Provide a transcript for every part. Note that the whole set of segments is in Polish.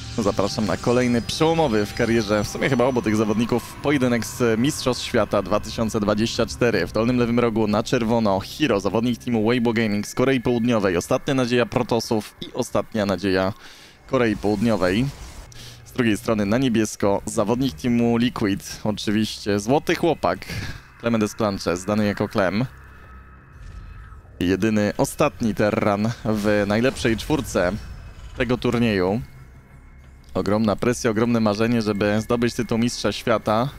Zapraszam na kolejny przełomowy w karierze, w sumie chyba obu tych zawodników, pojedynek z Mistrzostw Świata 2024. W dolnym lewym rogu na czerwono Hiro, zawodnik teamu Weibo Gaming z Korei Południowej. Ostatnia nadzieja Protosów i ostatnia nadzieja Korei Południowej. Z drugiej strony na niebiesko zawodnik teamu Liquid, oczywiście złoty chłopak, Clement Desplanches, znany jako Clem. Jedyny ostatni Terran w najlepszej czwórce tego turnieju. Ogromna presja, ogromne marzenie, żeby zdobyć tytuł Mistrza Świata.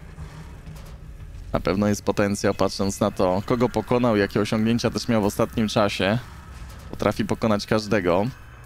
Na pewno jest potencjał, patrząc na to, kogo pokonał, jakie osiągnięcia też miał w ostatnim czasie. Potrafi pokonać każdego.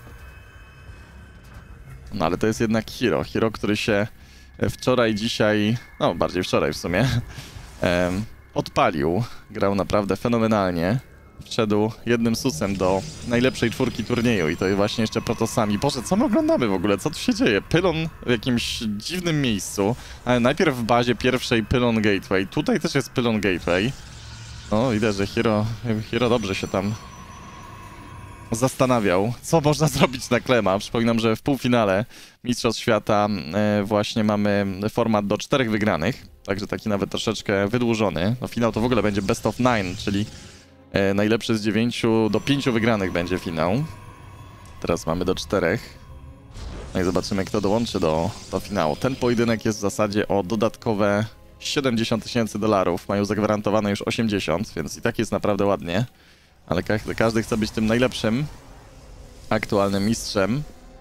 No ale to jest jednak Hiro. Hiro, który się wczoraj, dzisiaj, no bardziej wczoraj w sumie, odpalił. Grał naprawdę fenomenalnie. Wszedł jednym susem do najlepszej czwórki turnieju i to jest właśnie jeszcze Protosami. Boże, co my oglądamy w ogóle? Co tu się dzieje? Pylon w jakimś dziwnym miejscu. Ale najpierw w bazie pierwszej Pylon Gateway. Tutaj też jest Pylon Gateway. No, widać, że Hiro dobrze się tam zastanawiał, co można zrobić na Clema. Przypominam, że w półfinale Mistrzostw Świata właśnie mamy format do 4 wygranych. Także taki nawet troszeczkę wydłużony. No finał to w ogóle będzie best of 9, czyli najlepszy z 9 do 5 wygranych będzie finał. Teraz mamy do 4. No i zobaczymy, kto dołączy do finału. Ten pojedynek jest w zasadzie o dodatkowe $70 000. Mają zagwarantowane już 80, więc i tak jest naprawdę ładnie. Ale każdy chce być tym najlepszym, aktualnym mistrzem.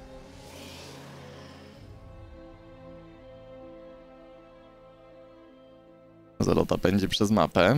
Zalota pędzi przez mapę.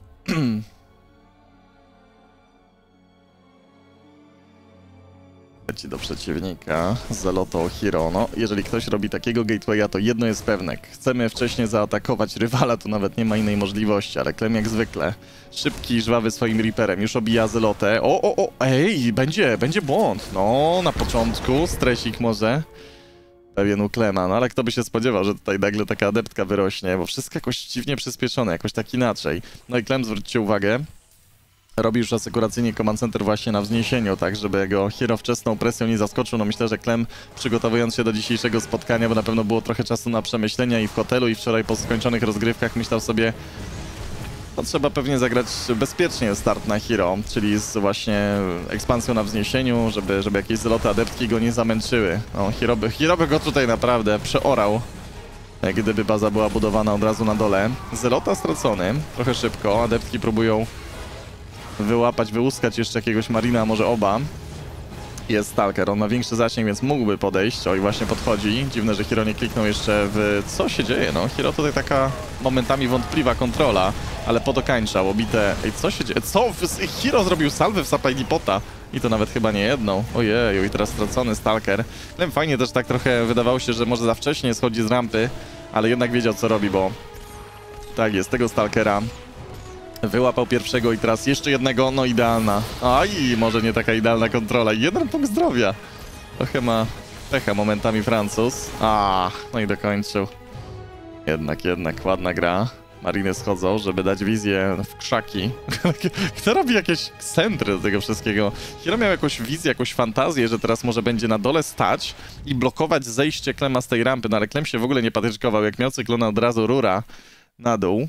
Leci do przeciwnika. Zaloto Hiro. No, jeżeli ktoś robi takiego gatewaya, to jedno jest pewne. Chcemy wcześniej zaatakować rywala, to nawet nie ma innej możliwości, ale Clem jak zwykle. Szybki i żwawy swoim Reaperem. Już obija Zelotę. Ej, będzie błąd. No, na początku stresik może. Pewien u Clema, no ale kto by się spodziewał, że tutaj nagle taka adeptka wyrośnie, bo wszystko jakoś dziwnie przyspieszone, jakoś tak inaczej. No i Clem, zwróćcie uwagę, robi już asekuracyjnie Command Center właśnie na wzniesieniu, tak, żeby go Hiro wczesną presją nie zaskoczył. No myślę, że Clem, przygotowując się do dzisiejszego spotkania, bo na pewno było trochę czasu na przemyślenia i w hotelu, i wczoraj po skończonych rozgrywkach, myślał sobie, no trzeba pewnie zagrać bezpiecznie start na Hiro, czyli z właśnie ekspansją na wzniesieniu, żeby jakieś zaloty adeptki go nie zamęczyły. No, Hiro by go tutaj naprawdę przeorał, gdyby baza była budowana od razu na dole. Zelota stracony, trochę szybko, adeptki próbują wyłapać, wyłuskać jeszcze jakiegoś Marina, a może oba. Jest Stalker, on ma większy zasięg, więc mógłby podejść. O, i właśnie podchodzi. Dziwne, że Hiro nie kliknął jeszcze w... Co się dzieje? No, Hiro tutaj taka momentami wątpliwa kontrola, ale podokańczał, obite... Ej, co się dzieje? Co? Hiro zrobił salwę w Supply Depota. I to nawet chyba nie jedną. Ojeju, i teraz stracony Stalker. Clem fajnie też tak trochę wydawało się, że może za wcześnie schodzi z rampy, ale jednak wiedział, co robi, bo... Tak jest, tego Stalkera wyłapał pierwszego i teraz jeszcze jednego, no idealna. Aj, może nie taka idealna kontrola. 1 punkt zdrowia. Trochę ma pecha momentami Francuz. No i dokończył. Jednak, ładna gra. Mariny schodzą, żeby dać wizję w krzaki. Kto robi jakieś centry do tego wszystkiego? Hiro miał jakąś wizję, jakąś fantazję, że teraz może będzie na dole stać i blokować zejście Clema z tej rampy, no ale Clem się w ogóle nie patyczkował. Jak miał cyklona, od razu rura na dół.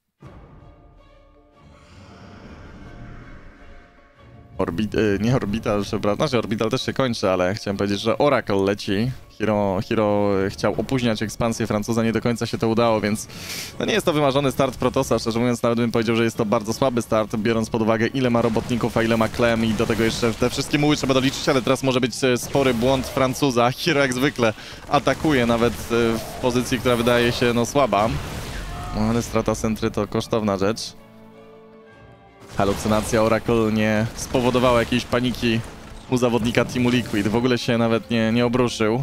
Nie Orbital, przepraszam, znaczy Orbital też się kończy, ale chciałem powiedzieć, że Oracle leci. Hiro chciał opóźniać ekspansję Francuza, nie do końca się to udało, więc no nie jest to wymarzony start Protosa, szczerze mówiąc nawet bym powiedział, że jest to bardzo słaby start, biorąc pod uwagę ile ma robotników, a ile ma Clem i do tego jeszcze te wszystkie muły trzeba doliczyć, ale teraz może być spory błąd Francuza. Hiro jak zwykle atakuje nawet w pozycji, która wydaje się no słaba, no, ale strata centry to kosztowna rzecz. Halucynacja Oracle nie spowodowała jakiejś paniki u zawodnika teamu Liquid. W ogóle się nawet nie obruszył.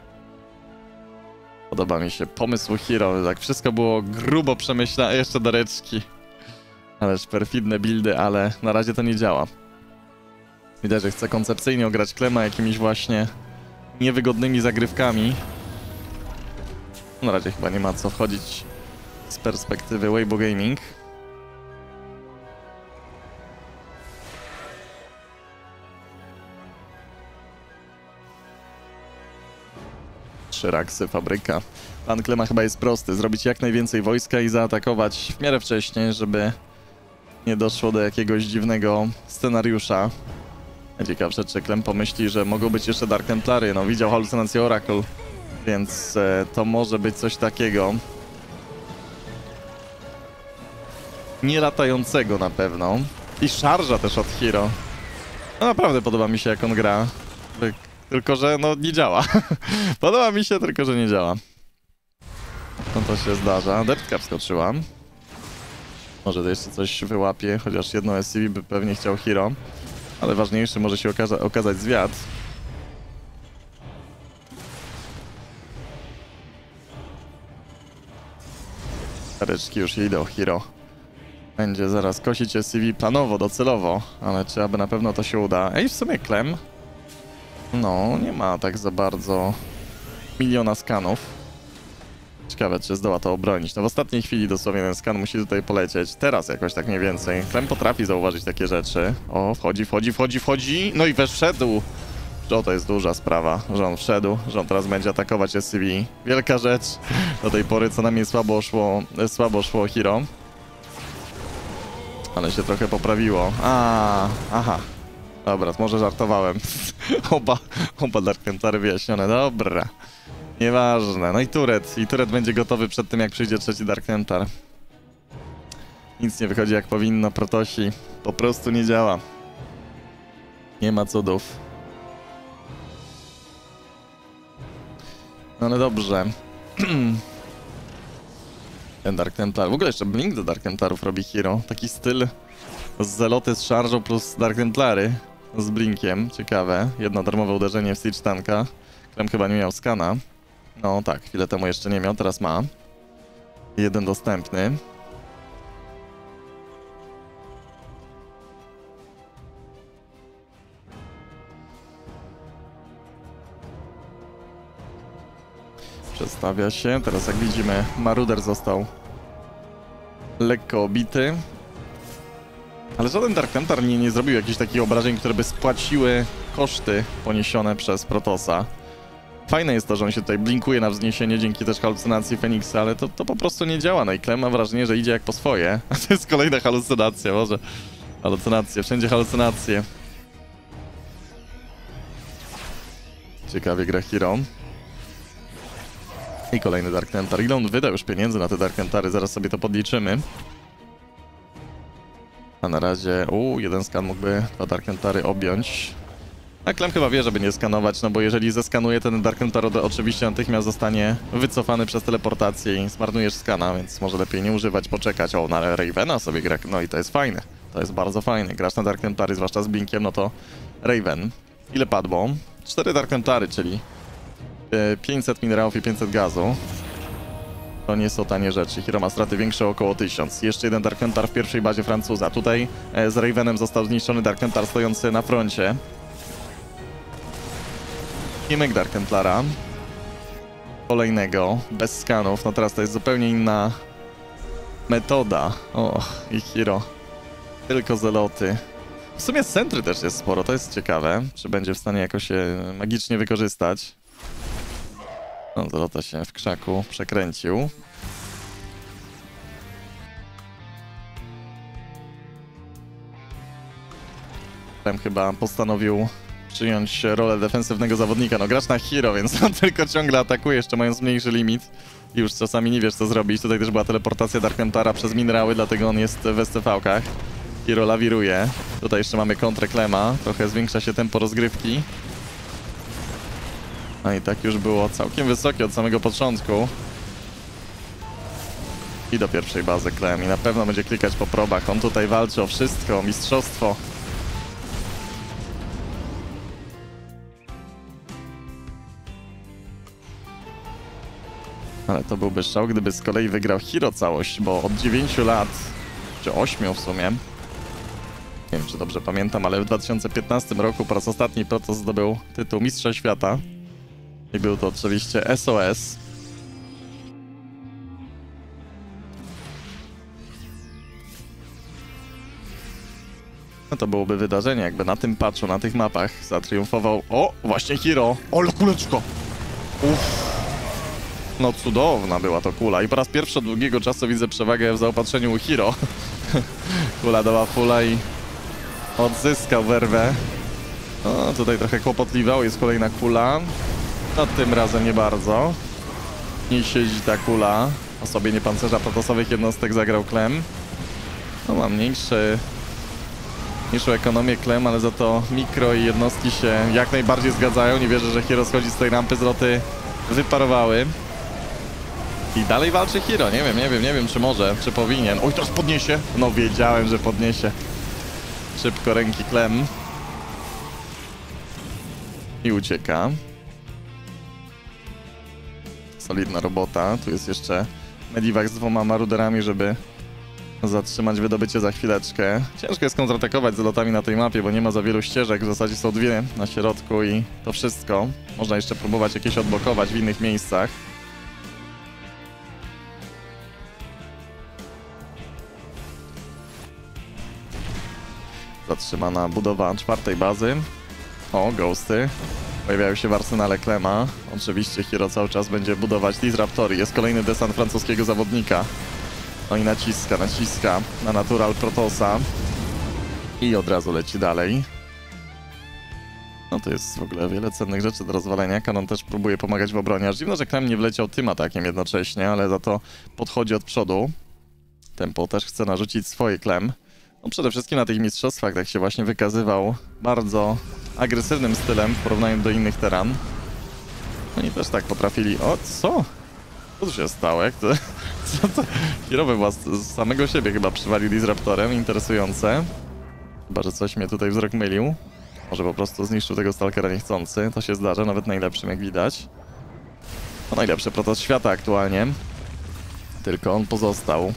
Podoba mi się pomysł Hiro. Tak wszystko było grubo przemyślane. Jeszcze doreczki. Ależ perfidne buildy, ale na razie to nie działa. Widać, że chce koncepcyjnie ograć Clema jakimiś właśnie niewygodnymi zagrywkami. Na razie chyba nie ma co wchodzić z perspektywy Weibo Gaming. 3 raksy, fabryka. Plan Klema chyba jest prosty. Zrobić jak najwięcej wojska i zaatakować w miarę wcześniej, żeby nie doszło do jakiegoś dziwnego scenariusza. Ciekawsze, czy Klem pomyśli, że mogą być jeszcze Dark Templary. No, widział halucynację Oracle, więc to może być coś takiego. Nie latającego na pewno. I szarża też od Hero. No naprawdę podoba mi się, jak on gra. Tylko że no nie działa. Podoba mi się, tylko że nie działa. No to się zdarza. Deptka wskoczyła. Może to jeszcze coś wyłapie, chociaż jedno SCV by pewnie chciał Hero. Ale ważniejszy może się okazać zwiat. Kareczki już idą, Hero. Będzie zaraz kosić SCV planowo, docelowo, ale czy aby na pewno to się uda? Ej, w sumie Klem? No, nie ma tak za bardzo miliona skanów. Ciekawe, czy zdoła to obronić. No w ostatniej chwili dosłownie ten skan musi tutaj polecieć. Teraz jakoś tak mniej więcej. Klem potrafi zauważyć takie rzeczy. O, wchodzi. No i wszedł. O, to jest duża sprawa, że on wszedł, że on teraz będzie atakować SCV. Wielka rzecz. Do tej pory co najmniej słabo szło Hero. Ale się trochę poprawiło. Aha. Dobra, może żartowałem. oba Dark Templary wyjaśnione. Dobra. Nieważne. No i turret będzie gotowy przed tym, jak przyjdzie trzeci Dark Templar. Nic nie wychodzi jak powinno, Protosi. Po prostu nie działa. Nie ma cudów. No ale dobrze. Ten Dark Templar. W ogóle jeszcze blink do Dark Templarów robi Hero. Taki styl z Zeloty z szarżą plus Dark Templary z blinkiem. Ciekawe. Jedno darmowe uderzenie w Siege Tanka. Klem chyba nie miał skana. No tak, chwilę temu jeszcze nie miał, teraz ma. Jeden dostępny. Przestawia się. Teraz jak widzimy, Maruder został lekko obity. Ale żaden Dark Templar nie zrobił jakichś takich obrażeń, które by spłaciły koszty poniesione przez Protosa. Fajne jest to, że on się tutaj blinkuje na wzniesienie dzięki też halucynacji Feniksa, ale to po prostu nie działa. No i Klem ma wrażenie, że idzie jak po swoje. A to jest kolejna halucynacja, może. Halucynacje, wszędzie halucynacje. Ciekawie gra Hero. I kolejny Dark Templar. Ile on wydał już pieniędzy na te Dark Templary? Zaraz sobie to podliczymy. A na razie... jeden skan mógłby 2 Dark Templary objąć. A Klem chyba wie, żeby nie skanować, no bo jeżeli zeskanuje ten Dark Templar, oczywiście natychmiast zostanie wycofany przez teleportację i zmarnujesz skana, więc może lepiej nie używać, poczekać. O, na Ravena sobie gra, no i to jest fajne. To jest bardzo fajne. Grasz na Dark Templary, zwłaszcza z blinkiem, no to Raven. Ile padło? 4 Dark Templary, czyli 500 minerałów i 500 gazu. To nie są tanie rzeczy. Hero ma straty większe o około 1000. Jeszcze jeden Dark Templar w pierwszej bazie Francuza. Tutaj z Ravenem został zniszczony Dark Templar stojący na froncie. I myk Dark Templara. Kolejnego, bez skanów. No teraz to jest zupełnie inna metoda. O, i Hero. Tylko zeloty. W sumie z centry też jest sporo, to jest ciekawe. Czy będzie w stanie jakoś je magicznie wykorzystać. No, zelota się w krzaku przekręcił. Tam chyba postanowił przyjąć rolę defensywnego zawodnika. No grasz na Hero, więc on tylko ciągle atakuje, jeszcze mając mniejszy limit. I już czasami nie wiesz, co zrobić. Tutaj też była teleportacja Dark Templara przez minerały, dlatego on jest w STV-kach. Hero lawiruje. Tutaj jeszcze mamy kontrę Klema. Trochę zwiększa się tempo rozgrywki. No i tak już było całkiem wysokie od samego początku. I do pierwszej bazy Klem. I na pewno będzie klikać po probach. On tutaj walczy o wszystko, o mistrzostwo. Ale to byłby szał, gdyby z kolei wygrał Hero całość, bo od 9 lat, czy 8 w sumie, nie wiem, czy dobrze pamiętam, ale w 2015 roku po raz ostatni Protoss zdobył tytuł Mistrza Świata. I był to oczywiście SOS. No to byłoby wydarzenie, jakby na tym patchu, na tych mapach zatriumfował. O, właśnie Hero! O, kuleczko! Uff. No cudowna była to kula i po raz pierwszy od długiego czasu widzę przewagę w zaopatrzeniu u Hiro. Kula dała fulla i odzyskał werwę. No tutaj trochę kłopotliwe, o, jest kolejna kula. No tym razem nie bardzo. Nie siedzi ta kula. Osobie niepancerza protosowych jednostek zagrał Clem. No ma mniejszą ekonomię Clem, ale za to mikro i jednostki się jak najbardziej zgadzają. Nie wierzę, że Hiro schodzi z tej rampy, zloty wyparowały. I dalej walczy Hiro, nie wiem czy może, czy powinien. Oj, teraz podniesie! No wiedziałem, że podniesie. Szybko ręki Clem. I ucieka. Solidna robota. Tu jest jeszcze Medivac z 2 maruderami, żeby zatrzymać wydobycie za chwileczkę. Ciężko jest kontratakować z lotami na tej mapie, bo nie ma za wielu ścieżek. W zasadzie są 2 na środku i to wszystko. Można jeszcze próbować jakieś odblokować w innych miejscach. Zatrzymana budowa 4. bazy. O, ghosty. Pojawiają się w arsenale Clema. Oczywiście Hiro cały czas będzie budować Disruptory. Jest kolejny desant francuskiego zawodnika. No i naciska na Natural Protosa. I od razu leci dalej. No to jest w ogóle wiele cennych rzeczy do rozwalenia. Kanon też próbuje pomagać w obronie. Aż dziwno, że Clem nie wleciał tym atakiem jednocześnie, ale za to podchodzi od przodu. Tempo też chce narzucić swoje Clem. No przede wszystkim na tych mistrzostwach tak się właśnie wykazywał bardzo agresywnym stylem w porównaniu do innych teran. Oni też tak potrafili... O, co? Co tu się stało? Jak to... Co to? Hiro z samego siebie chyba przywalił Disruptorem. Interesujące. Chyba, że coś mnie tutaj wzrok mylił. Może po prostu zniszczył tego Stalkera niechcący. To się zdarza, nawet najlepszym, jak widać. To najlepszy protos świata aktualnie. Tylko on pozostał.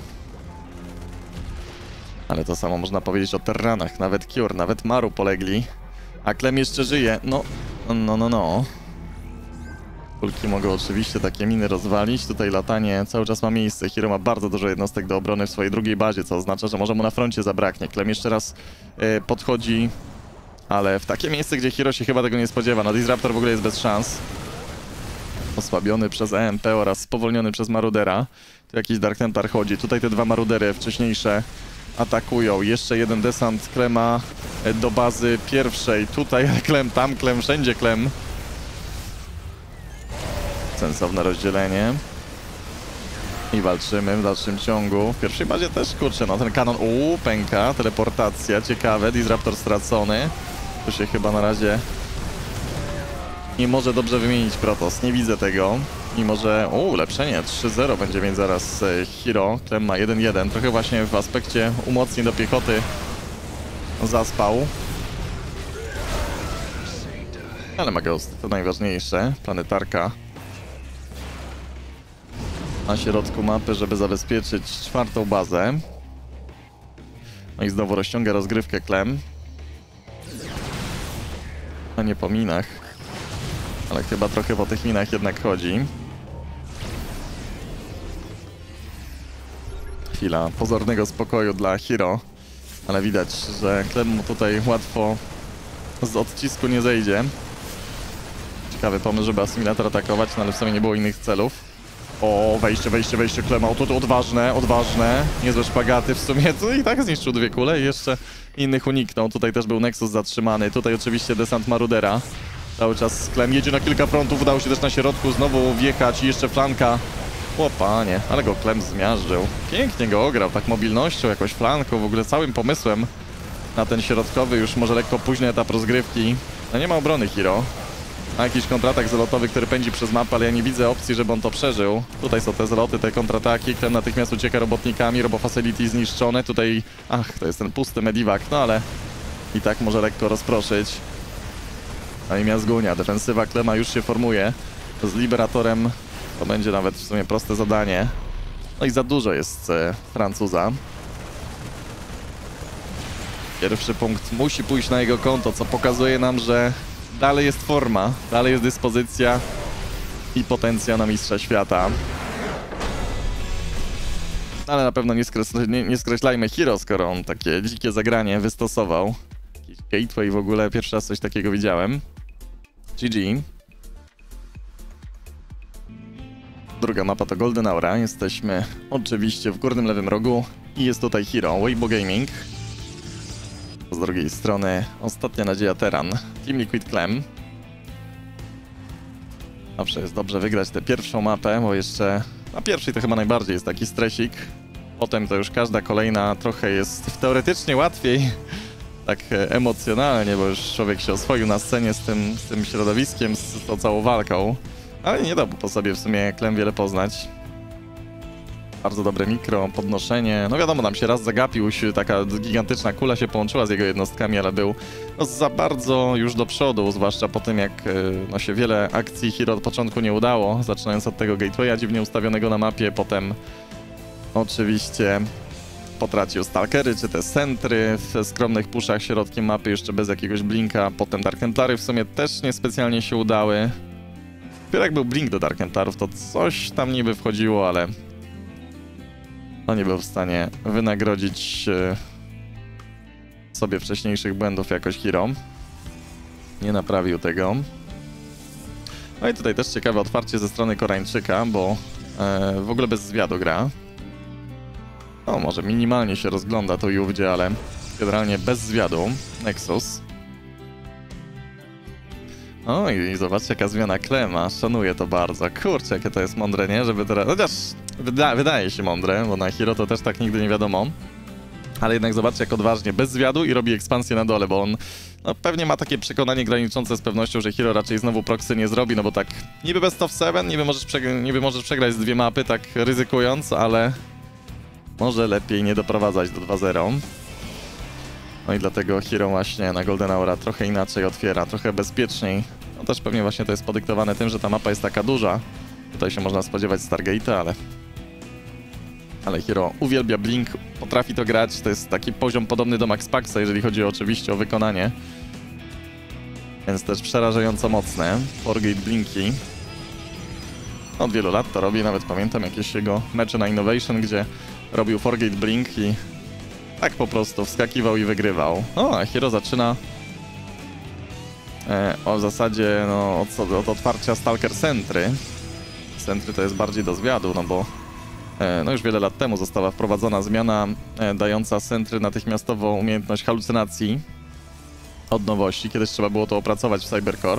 Ale to samo można powiedzieć o Terranach. Nawet Cure, nawet Maru polegli. A Clem jeszcze żyje. No. Kulki mogą oczywiście takie miny rozwalić. Tutaj latanie cały czas ma miejsce. Hiro ma bardzo dużo jednostek do obrony w swojej drugiej bazie, co oznacza, że może mu na froncie zabraknie. Clem jeszcze raz podchodzi, ale w takie miejsce, gdzie Hiro się chyba tego nie spodziewa. No Disruptor w ogóle jest bez szans. Osłabiony przez EMP oraz spowolniony przez Marudera. Tu jakiś Dark Templar chodzi. Tutaj te 2 Marudery wcześniejsze atakują. Jeszcze jeden desant Clema do bazy pierwszej. Tutaj Clem, tam Clem, wszędzie Clem. Sensowne rozdzielenie. I walczymy w dalszym ciągu. W pierwszej bazie też, kurczę, no ten kanon, pęka, teleportacja, ciekawe, Disruptor stracony. Tu się chyba na razie nie może dobrze wymienić Protoss, nie widzę tego. Mimo, że, ulepszenie 3-0 będzie mieć zaraz Hiro. Clem ma 1-1, trochę właśnie w aspekcie umocnień do piechoty zaspał. Ale ma Ghost, to najważniejsze, planetarka na środku mapy, żeby zabezpieczyć 4. bazę. No i znowu rozciąga rozgrywkę Clem. No nie po minach, ale chyba trochę po tych minach jednak chodzi. Chwila pozornego spokoju dla Hiro, ale widać, że Clem mu tutaj łatwo z odcisku nie zejdzie. Ciekawy pomysł, żeby asymilator atakować, no ale w sumie nie było innych celów. O, wejście Clema, to odważne, niezłe szpagaty w sumie, to i tak zniszczył 2 kule i jeszcze innych uniknął. Tutaj też był Nexus zatrzymany, tutaj oczywiście desant Marudera. Cały czas Clem jedzie na kilka frontów, udało się też na środku znowu wjechać i jeszcze flanka. O panie, ale go Clem zmiażdżył. Pięknie go ograł, tak mobilnością, jakoś flanką, w ogóle całym pomysłem na ten środkowy, już może lekko późny etap rozgrywki. No nie ma obrony Hiro. Ma jakiś kontratak zelotowy, który pędzi przez mapę, ale ja nie widzę opcji, żeby on to przeżył. Tutaj są te zeloty, te kontrataki, Clem natychmiast ucieka robotnikami, robofacility zniszczone. Tutaj, to jest ten pusty Medivac, no ale i tak może lekko rozproszyć. No i Miazgunia, defensywa Clema już się formuje. Z Liberatorem to będzie nawet w sumie proste zadanie. No i za dużo jest Francuza. Pierwszy punkt musi pójść na jego konto, co pokazuje nam, że dalej jest forma, dalej jest dyspozycja i potencjał na mistrza świata. Ale na pewno nie skreślajmy Hiro, skoro on takie dzikie zagranie wystosował. Jakiś gateway w ogóle, pierwszy raz coś takiego widziałem. GG. Druga mapa to Golden Aura. Jesteśmy oczywiście w górnym lewym rogu i jest tutaj Hero, Weibo Gaming. Z drugiej strony ostatnia nadzieja Terran, Team Liquid Clem. Zawsze jest dobrze wygrać tę pierwszą mapę, bo jeszcze na pierwszej to chyba najbardziej jest taki stresik. Potem to już każda kolejna trochę jest teoretycznie łatwiej, tak emocjonalnie, bo już człowiek się oswoił na scenie z tym środowiskiem, z tą całą walką. Ale nie da po sobie w sumie Clem wiele poznać. Bardzo dobre mikro, podnoszenie. No wiadomo, nam się raz zagapił, taka gigantyczna kula się połączyła z jego jednostkami, ale był no, za bardzo już do przodu, zwłaszcza po tym jak no, się wiele akcji Hero od początku nie udało, zaczynając od tego gatewaya dziwnie ustawionego na mapie, potem oczywiście potracił stalkery czy te centry w skromnych puszach środkiem mapy, jeszcze bez jakiegoś blinka, potem Dark Templary w sumie też niespecjalnie się udały. Dopiero jak był blink do Dark Templarów, to coś tam niby wchodziło, ale no nie był w stanie wynagrodzić sobie wcześniejszych błędów jakoś Hero. Nie naprawił tego. No i tutaj też ciekawe otwarcie ze strony Koreańczyka, bo w ogóle bez zwiadu gra. No może minimalnie się rozgląda tu i ówdzie, ale generalnie bez zwiadu. Nexus. O i zobaczcie jaka zmiana Clema, szanuję to bardzo. Kurczę, jakie to jest mądre, nie? Żeby teraz... Chociaż wydaje się mądre, bo na Hero to też tak nigdy nie wiadomo. Ale jednak zobaczcie jak odważnie, bez zwiadu i robi ekspansję na dole, bo on no, pewnie ma takie przekonanie graniczące z pewnością, że Hero raczej znowu proxy nie zrobi, no bo tak niby best of 7, niby możesz przegrać z 2 mapy tak ryzykując, ale może lepiej nie doprowadzać do 2-0. No i dlatego Hero właśnie na Golden Aura trochę inaczej otwiera, trochę bezpieczniej. No też pewnie właśnie to jest podyktowane tym, że ta mapa jest taka duża. Tutaj się można spodziewać Stargate'a, ale Hero uwielbia blink, potrafi to grać. To jest taki poziom podobny do Max Paxa, jeżeli chodzi oczywiście o wykonanie. Więc też przerażająco mocne. Forgate blinki. Od wielu lat to robi, nawet pamiętam jakieś jego mecze na Innovation, gdzie robił Forgate blink i tak po prostu wskakiwał i wygrywał. O, a Hero zaczyna w zasadzie no, od otwarcia Stalker Sentry. Sentry to jest bardziej do zwiadu, no bo no już wiele lat temu została wprowadzona zmiana dająca Sentry natychmiastową umiejętność halucynacji od nowości. Kiedyś trzeba było to opracować w Cybercore.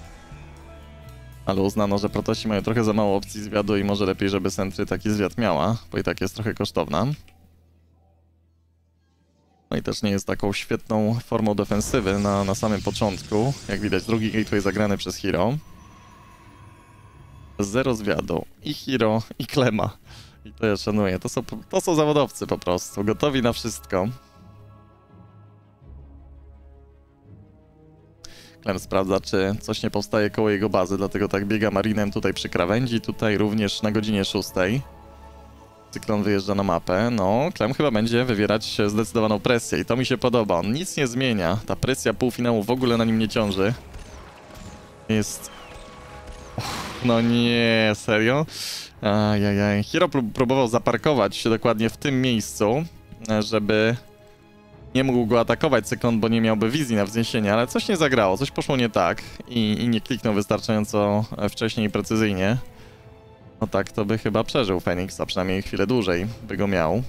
Ale uznano, że protosi mają trochę za mało opcji zwiadu i może lepiej, żeby Sentry taki zwiad miała, bo i tak jest trochę kosztowna. No i też nie jest taką świetną formą defensywy na samym początku. Jak widać, drugi gateway zagrany przez Hero. Zero zwiadu. I Hero, i Clema. I to ja szanuję. To są zawodowcy po prostu. Gotowi na wszystko. Clem sprawdza, czy coś nie powstaje koło jego bazy, dlatego tak biega Marinem tutaj przy krawędzi. Tutaj również na godzinie 6. Cyklon wyjeżdża na mapę. No, Clem chyba będzie wywierać zdecydowaną presję i to mi się podoba. On nic nie zmienia. Ta presja półfinału w ogóle na nim nie ciąży. Jest... No nie, serio? Ajajaj. Hero próbował zaparkować się dokładnie w tym miejscu, żeby nie mógł go atakować Cyklon, bo nie miałby wizji na wzniesienie, ale coś nie zagrało, coś poszło nie tak i nie kliknął wystarczająco wcześnie i precyzyjnie. No tak, to by chyba przeżył Feniks, a przynajmniej chwilę dłużej by go miał.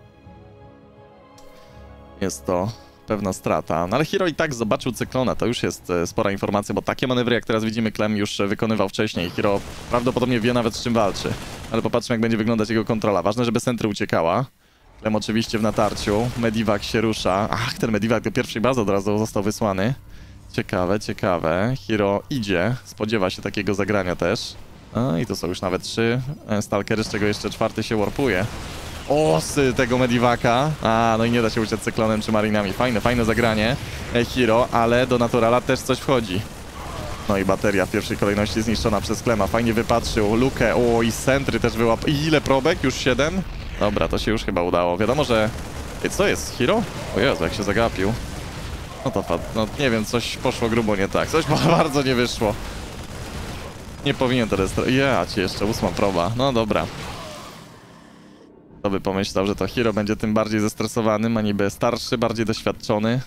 Jest to pewna strata. No ale Hero i tak zobaczył Cyklona, to już jest spora informacja, bo takie manewry jak teraz widzimy Clem już wykonywał wcześniej. Hero prawdopodobnie wie nawet z czym walczy. Ale popatrzmy jak będzie wyglądać jego kontrola. Ważne, żeby Sentry uciekała. Clem oczywiście w natarciu. Medivac się rusza. Ach, ten Medivac do pierwszej bazy od razu został wysłany. Ciekawe, ciekawe. Hero idzie, spodziewa się takiego zagrania też. No i to są już nawet 3 stalkery, z czego jeszcze 4 się warpuje. Osy tego Medivaca. No i nie da się uciec Cyklonem czy Marinami. Fajne zagranie Hero, ale do Naturala też coś wchodzi. No i bateria w pierwszej kolejności zniszczona przez Clema. Fajnie wypatrzył lukę. O, i Sentry też wyłapał. I ile probek? Już 7? Dobra, to się już chyba udało. Wiadomo, że... Co jest? Hero? O Jezu, jak się zagapił. No to no nie wiem, coś poszło grubo nie tak. Coś bardzo nie wyszło. Nie powinien teraz... Ja ci jeszcze 8 proba. No dobra. Kto by pomyślał, że to Hero będzie tym bardziej zestresowany, a niby starszy, bardziej doświadczony.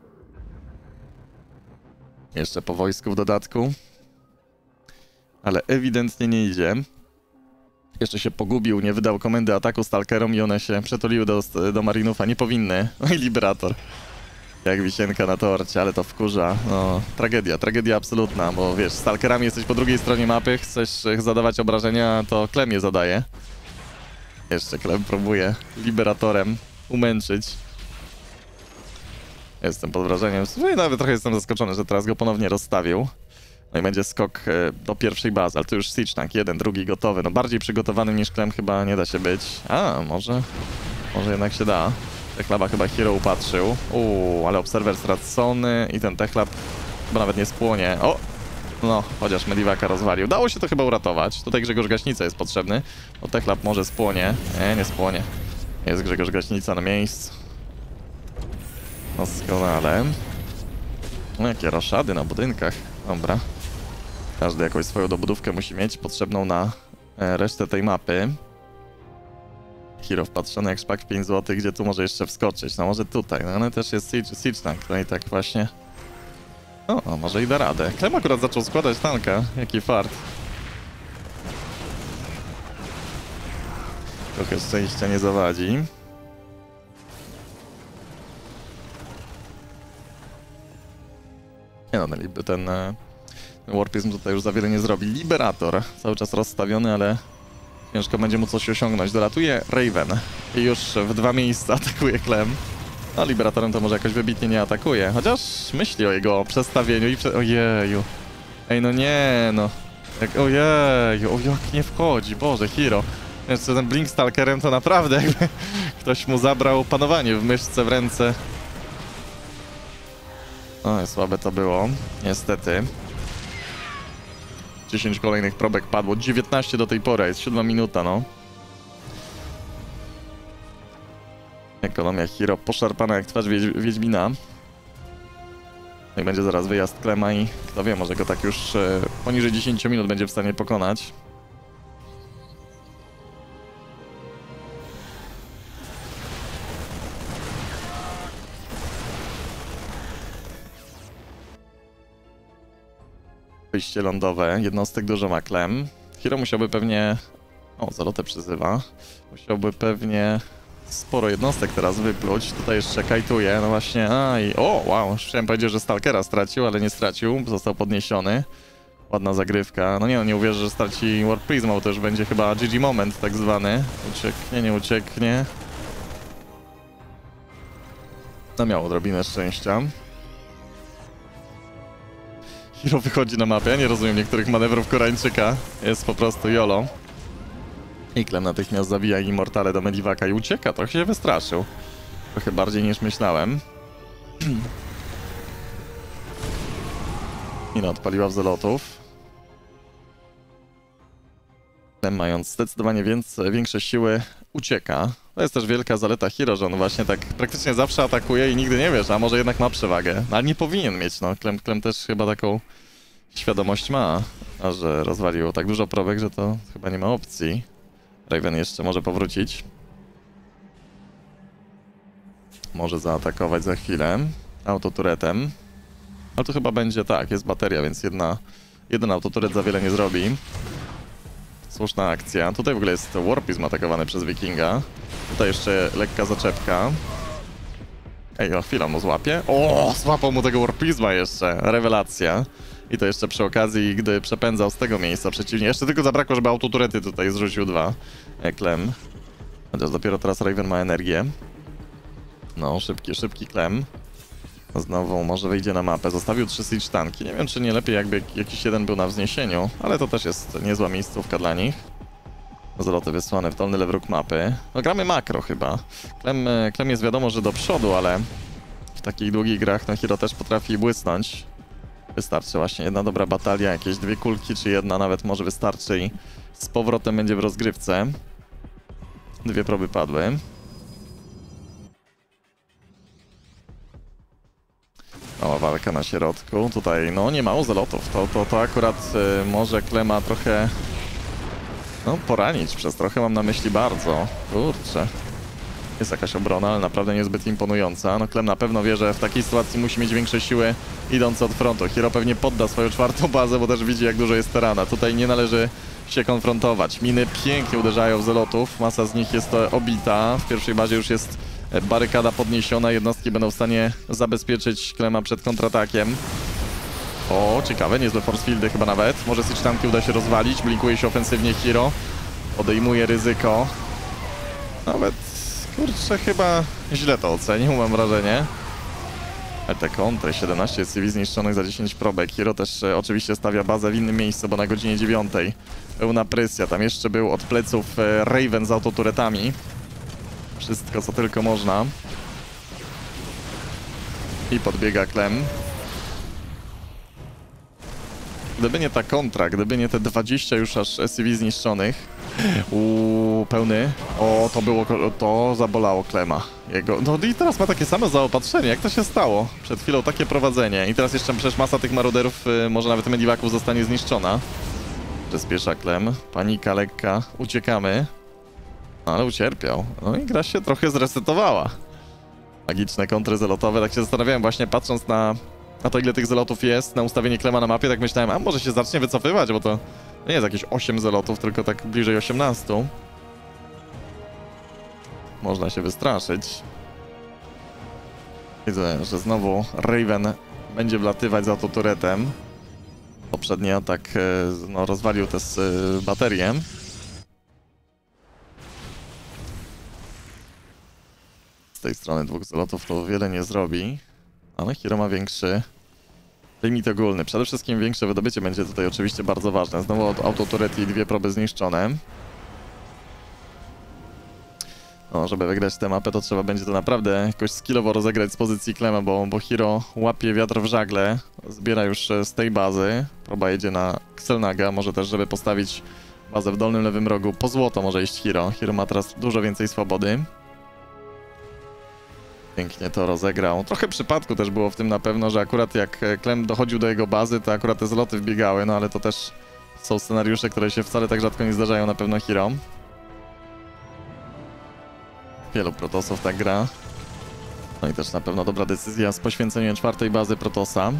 Jeszcze po wojsku w dodatku. Ale ewidentnie nie idzie. Jeszcze się pogubił, nie wydał komendy ataku stalkerom i one się przetoliły do marinów, a nie powinny. No i Liberator. Jak wisienka na torcie, ale to wkurza. No, tragedia absolutna, bo wiesz, stalkerami jesteś po drugiej stronie mapy, chcesz zadawać obrażenia, to Clem je zadaje. Jeszcze Clem próbuje Liberatorem umęczyć. Jestem pod wrażeniem. No i nawet trochę jestem zaskoczony, że teraz go ponownie rozstawił. No i będzie skok do pierwszej bazy, ale to już Siege Tank, jeden, drugi gotowy. No bardziej przygotowanym niż Clem chyba nie da się być. A, może jednak się da. Techlaba chyba Hero upatrzył. Ale Observer stracony i ten Techlab chyba nawet nie spłonie. O! No, chociaż Medivaka rozwalił. Dało się to chyba uratować. Tutaj Grzegorz Gaśnica jest potrzebny. No Techlab może spłonie. Nie spłonie. Jest Grzegorz Gaśnica na miejscu. Doskonale. No jakie roszady na budynkach. Dobra. Każdy jakąś swoją dobudówkę musi mieć, potrzebną na resztę tej mapy. Hero wpatrzony jak szpak w 5 zł, gdzie tu może jeszcze wskoczyć? No może tutaj, no ale też jest Siege Tank, no i tak właśnie... O, może i da radę. Clem akurat zaczął składać tanka, jaki fart. Trochę szczęścia nie zawadzi. Nie no, ten Warpizm tutaj już za wiele nie zrobi. Liberator cały czas rozstawiony, ale ciężko będzie mu coś osiągnąć. Dolatuje Raven i już w 2 miejsca atakuje Clem. No Liberatorem to może jakoś wybitnie nie atakuje, chociaż myśli o jego przestawieniu i ojeju. Ej, no nie, no. Ojeju, jak nie wchodzi, Boże, Hero. Jeszcze ten Blink Stalkerem to naprawdę jakby ktoś mu zabrał panowanie w myszce w ręce. No, słabe to było, niestety. 10 kolejnych probek padło, 19 do tej pory, jest 7 minuta, no. Ekonomia Hero poszarpana jak twarz Wiedźmina. No i będzie zaraz wyjazd Clema i kto wie, może go tak już poniżej 10 minut będzie w stanie pokonać. Wyjście lądowe, jednostek dużo ma Clem. Hero musiałby pewnie... O, zalotę przyzywa. Musiałby pewnie sporo jednostek teraz wypluć. Tutaj jeszcze kajtuje, no właśnie, o, wow, chciałem powiedzieć, że Stalkera stracił, ale nie stracił, został podniesiony. Ładna zagrywka. No nie uwierzę, że straci Warp Prism, to już będzie chyba GG moment tak zwany. Ucieknie, nie ucieknie. No miał odrobinę szczęścia. Hero wychodzi na mapę, ja nie rozumiem niektórych manewrów Koreańczyka. Jest po prostu YOLO. I Clem natychmiast zabija Immortale do Medivaka i ucieka, trochę się wystraszył. Trochę bardziej niż myślałem. Mina odpaliła w zalotów. Clem, mając zdecydowanie większe siły, ucieka. To jest też wielka zaleta Hero, że on właśnie tak praktycznie zawsze atakuje i nigdy nie wiesz, a może jednak ma przewagę. No, ale nie powinien mieć, no. Clem też chyba taką świadomość ma, a że rozwalił tak dużo probek, że to chyba nie ma opcji. Raven jeszcze może powrócić. Może zaatakować za chwilę autoturetem. Ale to chyba będzie tak, jest bateria, więc jeden autoturet za wiele nie zrobi. Słuszna akcja. Tutaj w ogóle jest Warpizm atakowany przez Wikinga. Tutaj jeszcze lekka zaczepka. Ej, o chwilę mu złapie. O, złapał mu tego Warpizma jeszcze. Rewelacja. I to jeszcze przy okazji, gdy przepędzał z tego miejsca przeciwnie. Jeszcze tylko zabrakło, żeby autoturety tutaj zrzucił 2. Clem. Chociaż dopiero teraz Raven ma energię. No, szybki Clem. Znowu może wyjdzie na mapę. Zostawił 3 Siege Tanki. Nie wiem, czy nie lepiej jakby jakiś jeden był na wzniesieniu, ale to też jest niezła miejscówka dla nich. Zaloty wysłane w dolny lewy róg mapy. No gramy makro chyba. Clem jest wiadomo, że do przodu, ale w takich długich grach no Hero też potrafi błysnąć. Wystarczy właśnie jedna dobra batalia, jakieś 2 kulki, czy jedna nawet może wystarczy i z powrotem będzie w rozgrywce. 2 proby padły. Mała walka na środku. Tutaj no nie mało zalotów. To akurat może Clema trochę poranić. Przez trochę mam na myśli bardzo. Kurczę. Jest jakaś obrona, ale naprawdę niezbyt imponująca. No Clem na pewno wie, że w takiej sytuacji musi mieć większe siły idąc od frontu. Hero pewnie podda swoją 4. bazę, bo też widzi, jak dużo jest terana. Tutaj nie należy się konfrontować. Miny pięknie uderzają w zelotów, masa z nich jest obita. W pierwszej bazie już jest barykada podniesiona, jednostki będą w stanie zabezpieczyć Klema przed kontratakiem. O, ciekawe, niezłe force fieldy chyba nawet. Może Siege tanki uda się rozwalić, blinkuje się ofensywnie Hero. Podejmuje ryzyko. Nawet, kurczę, chyba źle to ocenił, mam wrażenie. Ale te kontry, 17 CV zniszczonych za 10 probek. Hero też oczywiście stawia bazę w innym miejscu, bo na godzinie 9 pełna presja. Tam jeszcze był od pleców Raven z autoturetami. Wszystko, co tylko można. I podbiega Klem. Gdyby nie ta kontra, gdyby nie te 20 już aż CV zniszczonych. Pełny. O, to zabolało Klema. No i teraz ma takie same zaopatrzenie. Jak to się stało? Przed chwilą takie prowadzenie. I teraz jeszcze przecież masa tych maruderów, może nawet mediwaków zostanie zniszczona. Przyspiesza Klem. Panika lekka. Uciekamy. Ale ucierpiał. No i gra się trochę zresetowała. Magiczne kontry zelotowe. Tak się zastanawiałem właśnie, patrząc na to, ile tych zelotów jest, na ustawienie Klema na mapie, tak myślałem, a może się zacznie wycofywać, bo to nie jest jakieś 8 zelotów, tylko tak bliżej 18. Można się wystraszyć. Widzę, że znowu Raven będzie wlatywać za autoturetem. Poprzedni atak no, rozwalił te baterię. Z tej strony dwóch zelotów to wiele nie zrobi, ale Hero ma większy limit ogólny. Przede wszystkim większe wydobycie będzie tutaj oczywiście bardzo ważne. Znowu autoturety i 2 proby zniszczone. No, żeby wygrać tę mapę, to trzeba będzie to naprawdę jakoś skillowo rozegrać z pozycji Klema, bo Hero łapie wiatr w żagle, zbiera już z tej bazy. Proba jedzie na Xel'Naga, może też, żeby postawić bazę w dolnym lewym rogu. Po złoto może iść Hero. Hero ma teraz dużo więcej swobody. Pięknie to rozegrał. Trochę przypadku też było w tym na pewno, że akurat jak Klem dochodził do jego bazy, to akurat te zloty wbiegały, no ale to też są scenariusze, które się wcale tak rzadko nie zdarzają na pewno Hero. Wielu Protosów tak gra. No i też na pewno dobra decyzja z poświęceniem 4. bazy Protosa.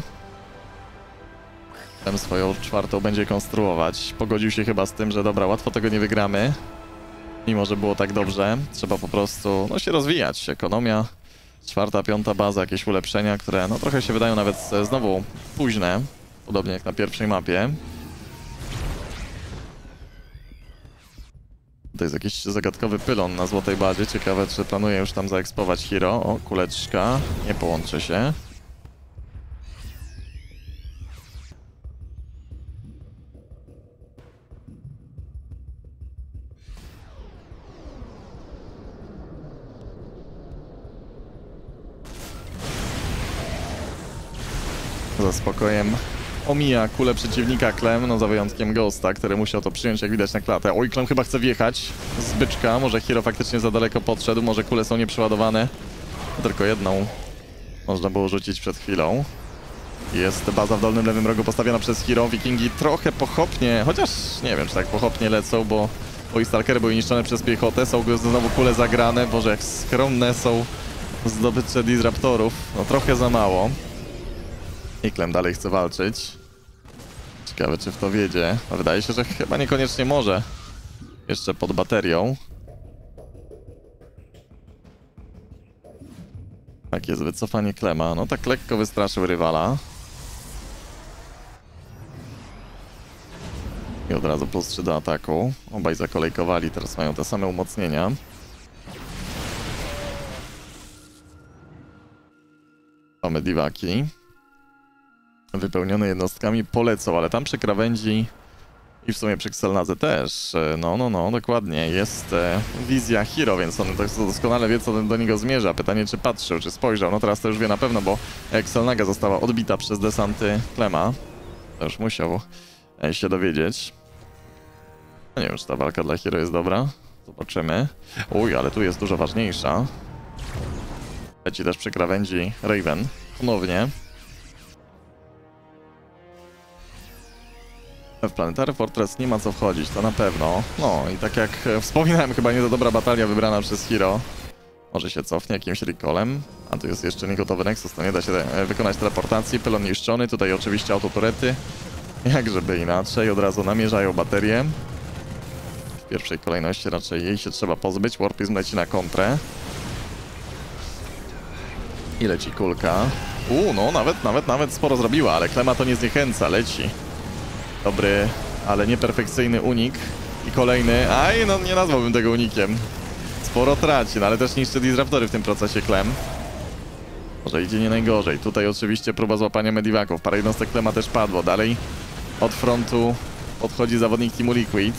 Klem swoją 4. będzie konstruować. Pogodził się chyba z tym, że dobra, łatwo tego nie wygramy. Mimo że było tak dobrze, trzeba po prostu no, się rozwijać. Ekonomia. 4., 5. baza, jakieś ulepszenia, które no trochę się wydają nawet znowu późne, podobnie jak na pierwszej mapie. To jest jakiś zagadkowy pylon na złotej bazie, ciekawe czy planuje już tam zaekspować Hero. O, kuleczka, nie połączy się. Za spokojem omija kulę przeciwnika Klem, no za wyjątkiem Ghosta, który musiał to przyjąć, jak widać na klatę. Oj, Klem chyba chce wjechać z byczka, może Hero faktycznie za daleko podszedł, może kule są nieprzeładowane. Tylko jedną można było rzucić przed chwilą. Jest baza w dolnym lewym rogu postawiona przez Hero. Wikingi trochę pochopnie, chociaż nie wiem, czy tak pochopnie lecą, bo i stalkery były niszczone przez piechotę, są znowu kule zagrane. Boże, jak skromne są zdobycze disruptorów, no trochę za mało. I Klem dalej chce walczyć. Ciekawe, czy w to wiedzie. Wydaje się, że chyba niekoniecznie może. Jeszcze pod baterią. Tak jest, wycofanie Klema. No tak lekko wystraszył rywala. I od razu +3 do ataku. Obaj zakolejkowali, teraz mają te same umocnienia. Mamy divaki. Wypełnione jednostkami polecą, ale tam przy krawędzi i w sumie przy Xel'Nadze też. No, dokładnie. Jest wizja Hero, więc on doskonale wie, co do niego zmierza. Pytanie, czy patrzył, czy spojrzał. No teraz to już wie na pewno, bo Xel'Naga została odbita przez desanty Klema. To już musiał się dowiedzieć. No nie wiem, czy ta walka dla Hero jest dobra. Zobaczymy. Uj, ale tu jest dużo ważniejsza. Leci też przy krawędzi Raven. Ponownie. W Planetary Fortress nie ma co wchodzić, to na pewno. No i tak jak wspominałem, chyba nie to dobra batalia wybrana przez Hero. Może się cofnie jakimś recallem. A tu jest jeszcze niegotowy Nexus, to nie da się wykonać teleportacji. Pylon niszczony, tutaj oczywiście autoturety. Jak żeby inaczej, od razu namierzają baterię. pierwszej kolejności, raczej jej się trzeba pozbyć. Warpizm leci na kontrę. I leci kulka. No nawet sporo zrobiła, ale Klema to nie zniechęca, leci. Dobry, ale nieperfekcyjny unik. I kolejny, no nie nazwałbym tego unikiem. Sporo traci, no ale też niszczy disruptory w tym procesie Klem. Może idzie nie najgorzej. Tutaj oczywiście próba złapania medivaków. Parę jednostek Klema też padło. Dalej od frontu odchodzi zawodnik Teamu Liquid.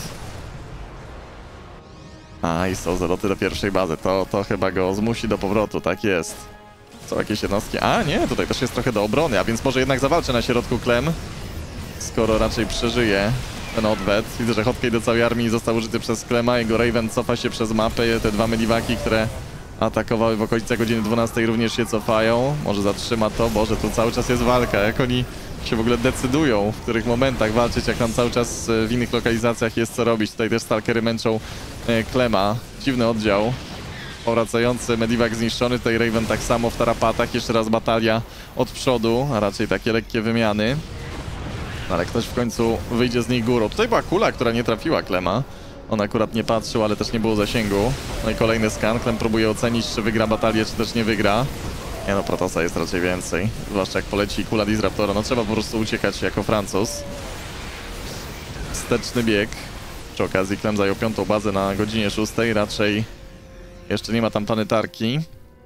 I są zaloty do pierwszej bazy. To chyba go zmusi do powrotu, tak jest. Są jakieś jednostki. Nie, tutaj też jest trochę do obrony, a więc może jednak zawalczy na środku Klem. Skoro raczej przeżyje ten odwet. Widzę, że hotkey do całej armii został użyty przez Klema. Jego Raven cofa się przez mapę. Te dwa medivaki, które atakowały w okolicach godziny 12 również się cofają. Może zatrzyma to. Boże, tu cały czas jest walka. Jak oni się w ogóle decydują, w których momentach walczyć, jak tam cały czas w innych lokalizacjach jest co robić. Tutaj też stalkery męczą Klema. Dziwny oddział. Powracający medivac zniszczony. Tutaj Raven tak samo w tarapatach. Jeszcze raz batalia od przodu, a raczej takie lekkie wymiany. Ale ktoś w końcu wyjdzie z niej górą. Tutaj była kula, która nie trafiła Klema. On akurat nie patrzył, ale też nie było zasięgu. No i kolejny skan. Klem próbuje ocenić, czy wygra batalię, czy też nie wygra. Nie no, Protosa jest raczej więcej. Zwłaszcza jak poleci kula Disruptora. No trzeba po prostu uciekać jako Francuz. Wsteczny bieg. Przy okazji Klem zajął 5. bazę na godzinie 6. Raczej jeszcze nie ma tam planetarki.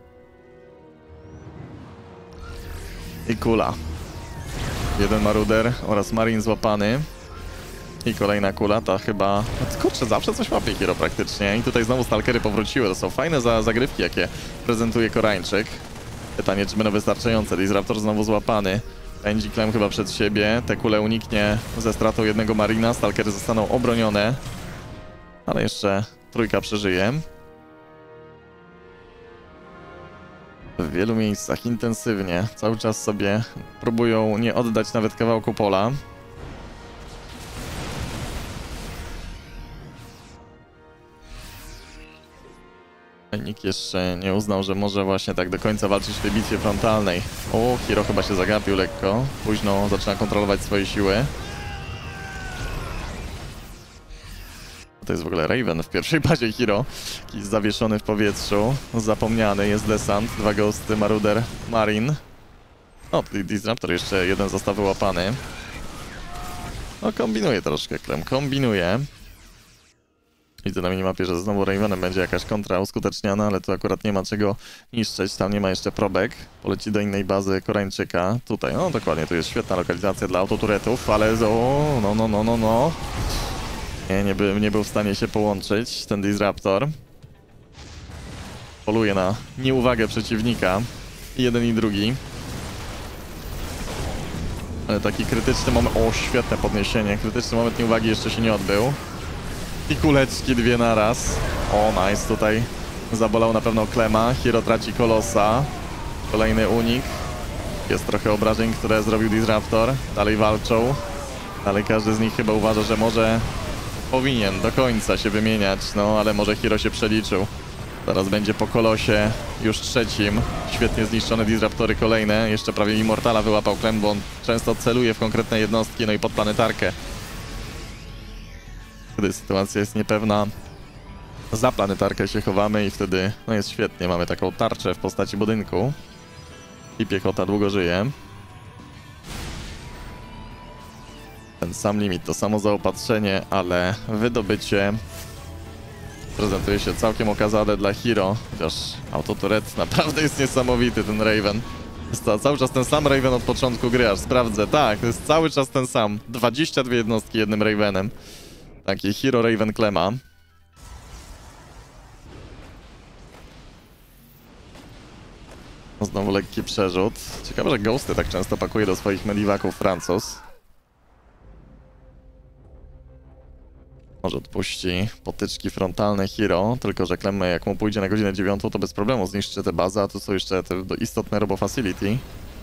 I kula. Jeden maruder oraz Marine złapany. I kolejna kula, ta chyba... Kurczę, zawsze coś łapie Hero praktycznie. I tutaj znowu stalkery powróciły. To są fajne zagrywki, jakie prezentuje Koreańczyk. Pytanie, czy będą wystarczające. Disruptor znowu złapany. Pędzi Klem chyba przed siebie. Te kule uniknie ze stratą jednego Marina. Stalkery zostaną obronione. Ale jeszcze trójka przeżyje. W wielu miejscach intensywnie. Cały czas sobie próbują nie oddać nawet kawałku pola. Nikt jeszcze nie uznał, że może właśnie tak do końca walczyć w tej bitwie frontalnej. Hero chyba się zagapił lekko. Późno zaczyna kontrolować swoje siły. To jest w ogóle Raven w pierwszej bazie Hero. Jakiś zawieszony w powietrzu. Zapomniany jest desant. 2 ghosty, Maruder, Marine. Disruptor jeszcze jeden został wyłapany. Kombinuje troszkę Klem, kombinuje. Widzę na minimapie, że znowu Ravenem będzie jakaś kontra uskuteczniana, ale tu akurat nie ma czego niszczyć. Tam nie ma jeszcze probek. Poleci do innej bazy Koreańczyka. Tutaj, dokładnie, tu jest świetna lokalizacja dla autoturetów, ale nie był w stanie się połączyć ten Disruptor. Poluje na nieuwagę przeciwnika. I jeden i drugi. Ale taki krytyczny moment... świetne podniesienie. Krytyczny moment nieuwagi jeszcze się nie odbył. I kuleczki 2 naraz. Nice, tutaj zabolał na pewno Klema. Hero traci Kolosa. Kolejny unik. Jest trochę obrażeń, które zrobił Disruptor. Dalej walczą. Dalej każdy z nich chyba uważa, że może powinien do końca się wymieniać. Ale może Hero się przeliczył. Zaraz będzie po Kolosie już 3. Świetnie zniszczone Disruptory kolejne. Jeszcze prawie Immortala wyłapał Klem, bo on często celuje w konkretne jednostki. No i pod planetarkę. Wtedy sytuacja jest niepewna. Za planetarkę się chowamy i wtedy jest świetnie. Mamy taką tarczę w postaci budynku. I piechota długo żyje. Ten sam limit, to samo zaopatrzenie, ale wydobycie prezentuje się całkiem okazale dla Hero. Chociaż autoturret naprawdę jest niesamowity, ten Raven. Jest to cały czas ten sam Raven od początku gry, aż sprawdzę. Tak, to jest cały czas ten sam. 22 jednostki jednym Ravenem. Taki Hero Raven Klema. Znowu lekki przerzut. Ciekawe, że Ghosty tak często pakuje do swoich medivaków Francuz. Może odpuści potyczki frontalne Hero, tylko że Klem, jak mu pójdzie na godzinę 9, to bez problemu zniszczy te bazy, a tu są jeszcze te istotne Robo Facility.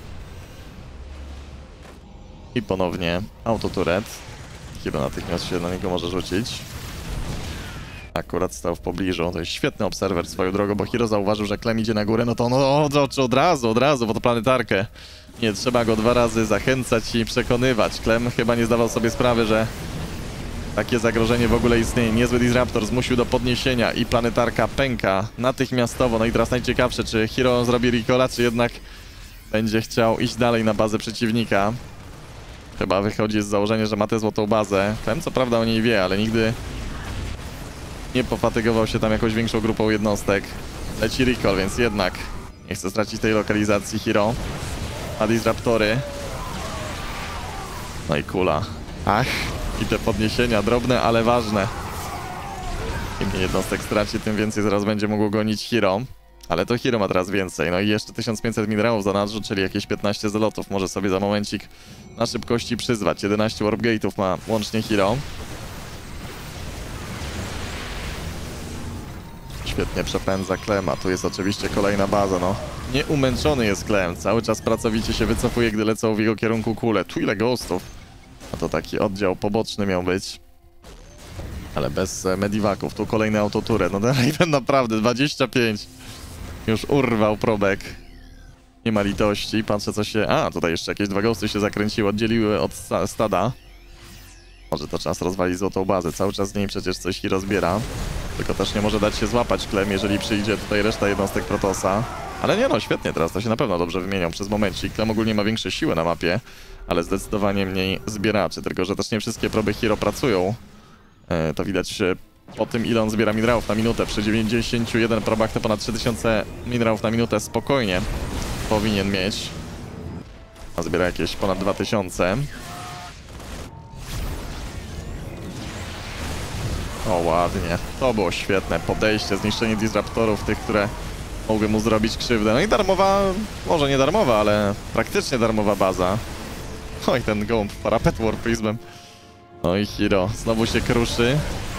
I ponownie autoturret. Hero natychmiast się na niego może rzucić. Akurat stał w pobliżu. To jest świetny obserwer swoją drogą, bo Hero zauważył, że Klem idzie na górę, no to od razu pod planetarkę. Nie trzeba go 2 razy zachęcać i przekonywać. Klem chyba nie zdawał sobie sprawy, że takie zagrożenie w ogóle istnieje. Niezły Disruptor zmusił do podniesienia i planetarka pęka natychmiastowo. No i teraz najciekawsze, czy Hero zrobi recola, czy jednak będzie chciał iść dalej na bazę przeciwnika. Chyba wychodzi z założenia, że ma tę złotą bazę. Clem co prawda o niej wie, ale nigdy nie pofatygował się tam jakąś większą grupą jednostek. Leci recall, więc jednak nie chce stracić tej lokalizacji Hero. Ma Disruptory. No i kula. Ach, i te podniesienia drobne, ale ważne. Im mniej jednostek straci, tym więcej zaraz będzie mógł gonić Hero. Ale to Hero ma teraz więcej. No i jeszcze 1500 minerałów za nadrzut, czyli jakieś 15 zlotów może sobie za momencik na szybkości przyzwać. 11 Warp Gate'ów ma łącznie Hero. Świetnie przepędza Clema. Tu jest oczywiście kolejna baza, no. Nieumęczony jest Clem. Cały czas pracowicie się wycofuje, gdy lecą w jego kierunku kule. Tu ile ghostów. A to taki oddział poboczny miał być. Ale bez medivaków. Tu kolejny autoturę. No ten Raven naprawdę 25. Już urwał probek. Nie ma litości. Patrzę co się... A, tutaj jeszcze jakieś 2 ghosty się zakręciły. Oddzieliły od stada. Może to czas rozwalić złotą bazę. Cały czas z niej przecież coś Hero zbiera. Tylko też nie może dać się złapać Clem, jeżeli przyjdzie tutaj reszta jednostek Protossa. Ale nie no, świetnie teraz, to się na pewno dobrze wymienią przez momencik. Clem ogólnie ma większe siły na mapie, ale zdecydowanie mniej zbieraczy. Tylko że też nie wszystkie proby Hero pracują. To widać po tym, ile on zbiera minerałów na minutę. Przy 91 probach to ponad 3000 minerałów na minutę spokojnie powinien mieć. A zbiera jakieś ponad 2000. O, ładnie. To było świetne podejście, zniszczenie Disruptorów, tych, które mogły mu zrobić krzywdę. No i darmowa, może nie darmowa, ale praktycznie darmowa baza. Oj, ten gołąb parapet warpizmem. No i Hero znowu się kruszy.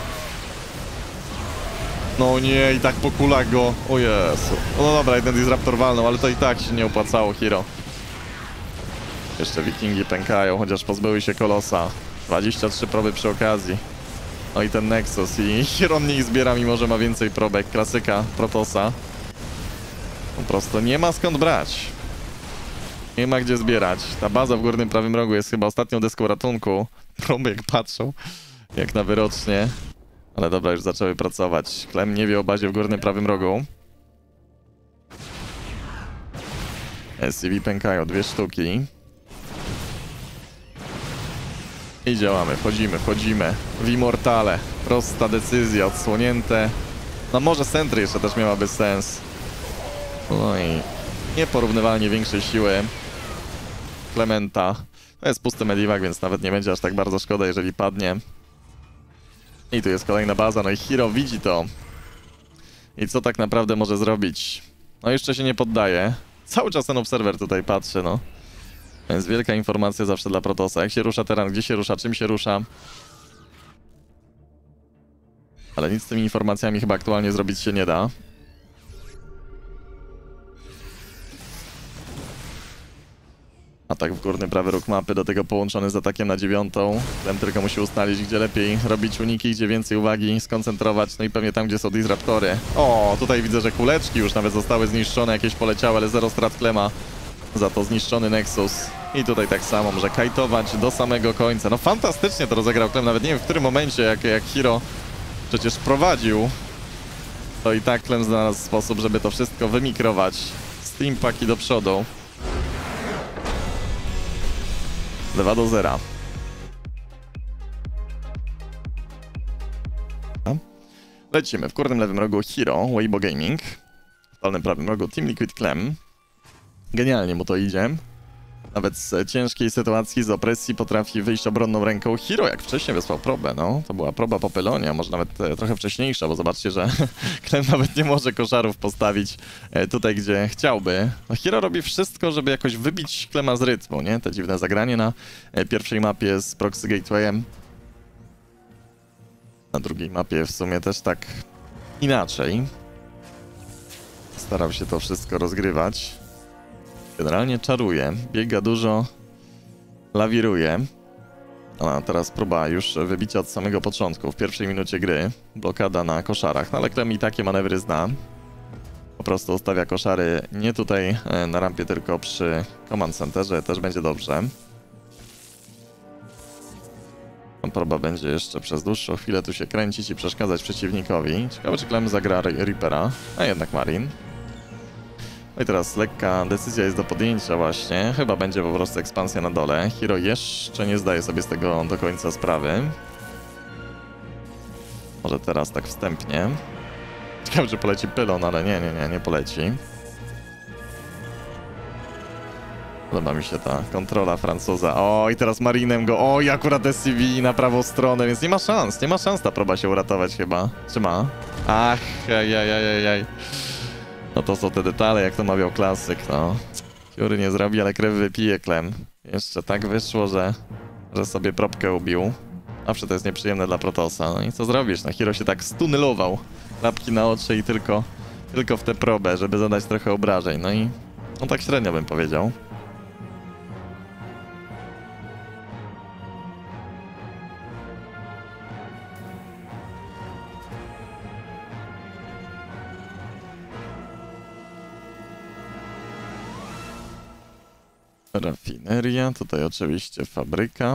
No nie, i tak po kulach go. O Jezu. No dobra, jeden Disruptor walnął, ale to i tak się nie opłacało Hero. Jeszcze Wikingi pękają, chociaż pozbyły się Kolosa. 23 proby przy okazji. No i ten Nexus i Hero mniej zbiera, mimo że ma więcej probek. Klasyka Protossa. Po prostu nie ma skąd brać. Nie ma gdzie zbierać. Ta baza w górnym prawym rogu jest chyba ostatnią deską ratunku. Probek patrzą jak na wyrocznie. Ale dobra, już zaczęły pracować. Clem nie wie o bazie w górnym prawym rogu. SCV pękają, 2 sztuki. I działamy, wchodzimy. W Immortale. Prosta decyzja, odsłonięte. No może Sentry jeszcze też miałaby sens. No i nieporównywalnie większej siły Clementa. To jest pusty medivac, więc nawet nie będzie aż tak bardzo szkoda, jeżeli padnie. I tu jest kolejna baza, no i Hero widzi to. I co tak naprawdę może zrobić? No jeszcze się nie poddaje. Cały czas ten obserwer tutaj patrzy, no. Więc wielka informacja zawsze dla Protossa. Jak się rusza teren, gdzie się rusza, czym się rusza. Ale nic z tymi informacjami chyba aktualnie zrobić się nie da. Atak w górny prawy róg mapy, do tego połączony z atakiem na 9. Ten tylko musi ustalić, gdzie lepiej robić uniki, gdzie więcej uwagi skoncentrować, no i pewnie tam, gdzie są Disruptory. O, tutaj widzę, że kuleczki już nawet zostały zniszczone, jakieś poleciały, ale 0 strat Clema. Za to zniszczony Nexus. I tutaj tak samo, może kajtować do samego końca. No fantastycznie to rozegrał Clem, nawet nie wiem w którym momencie, jak Hero przecież prowadził. To i tak Clem znalazł sposób, żeby to wszystko wymikrować. Steampaki do przodu. 2-0. Lecimy. W górnym lewym rogu Hero, Weibo Gaming. W dolnym prawym rogu Team Liquid Clem. Genialnie mu to idzie. Nawet z ciężkiej sytuacji, z opresji potrafi wyjść obronną ręką. Hero jak wcześniej wysłał probę, no. To była proba Popelonia, może nawet trochę wcześniejsza, bo zobaczcie, że Clem nawet nie może koszarów postawić tutaj, gdzie chciałby. No, Hero robi wszystko, żeby jakoś wybić Clema z rytmu, nie? Te dziwne zagranie na pierwszej mapie z Proxy Gatewayem. Na drugiej mapie w sumie też tak inaczej. Starał się to wszystko rozgrywać. Generalnie czaruje, biega dużo, lawiruje. A teraz próba już wybicia od samego początku, w pierwszej minucie gry. Blokada na koszarach, no ale Clem i takie manewry zna. Po prostu ustawia koszary nie tutaj na rampie, tylko przy Command Centerze, też będzie dobrze. Proba będzie jeszcze przez dłuższą chwilę tu się kręcić i przeszkadzać przeciwnikowi. Ciekawe, czy Clem zagra Reapera, a jednak Marin. No i teraz lekka decyzja jest do podjęcia właśnie. Chyba będzie po prostu ekspansja na dole. Hero jeszcze nie zdaje sobie z tego do końca sprawy. Może teraz tak wstępnie. Ciekawe, czy poleci pylon, ale nie poleci. Podoba mi się ta kontrola Francuza. O, i teraz Marinem go. O, i akurat SCV na prawą stronę, więc nie ma szans ta próba się uratować chyba. Czy ma? Ach, jaj. No to są te detale, jak to mawiał klasyk, no. Fury nie zrobi, ale krew wypije Clem. Jeszcze tak wyszło, że sobie propkę ubił. Zawsze to jest nieprzyjemne dla Protosa. No i co zrobisz? No Hero się tak stunylował. Lapki na oczy i tylko w tę probę, żeby zadać trochę obrażeń. No i no tak średnio bym powiedział. Rafineria, tutaj oczywiście fabryka.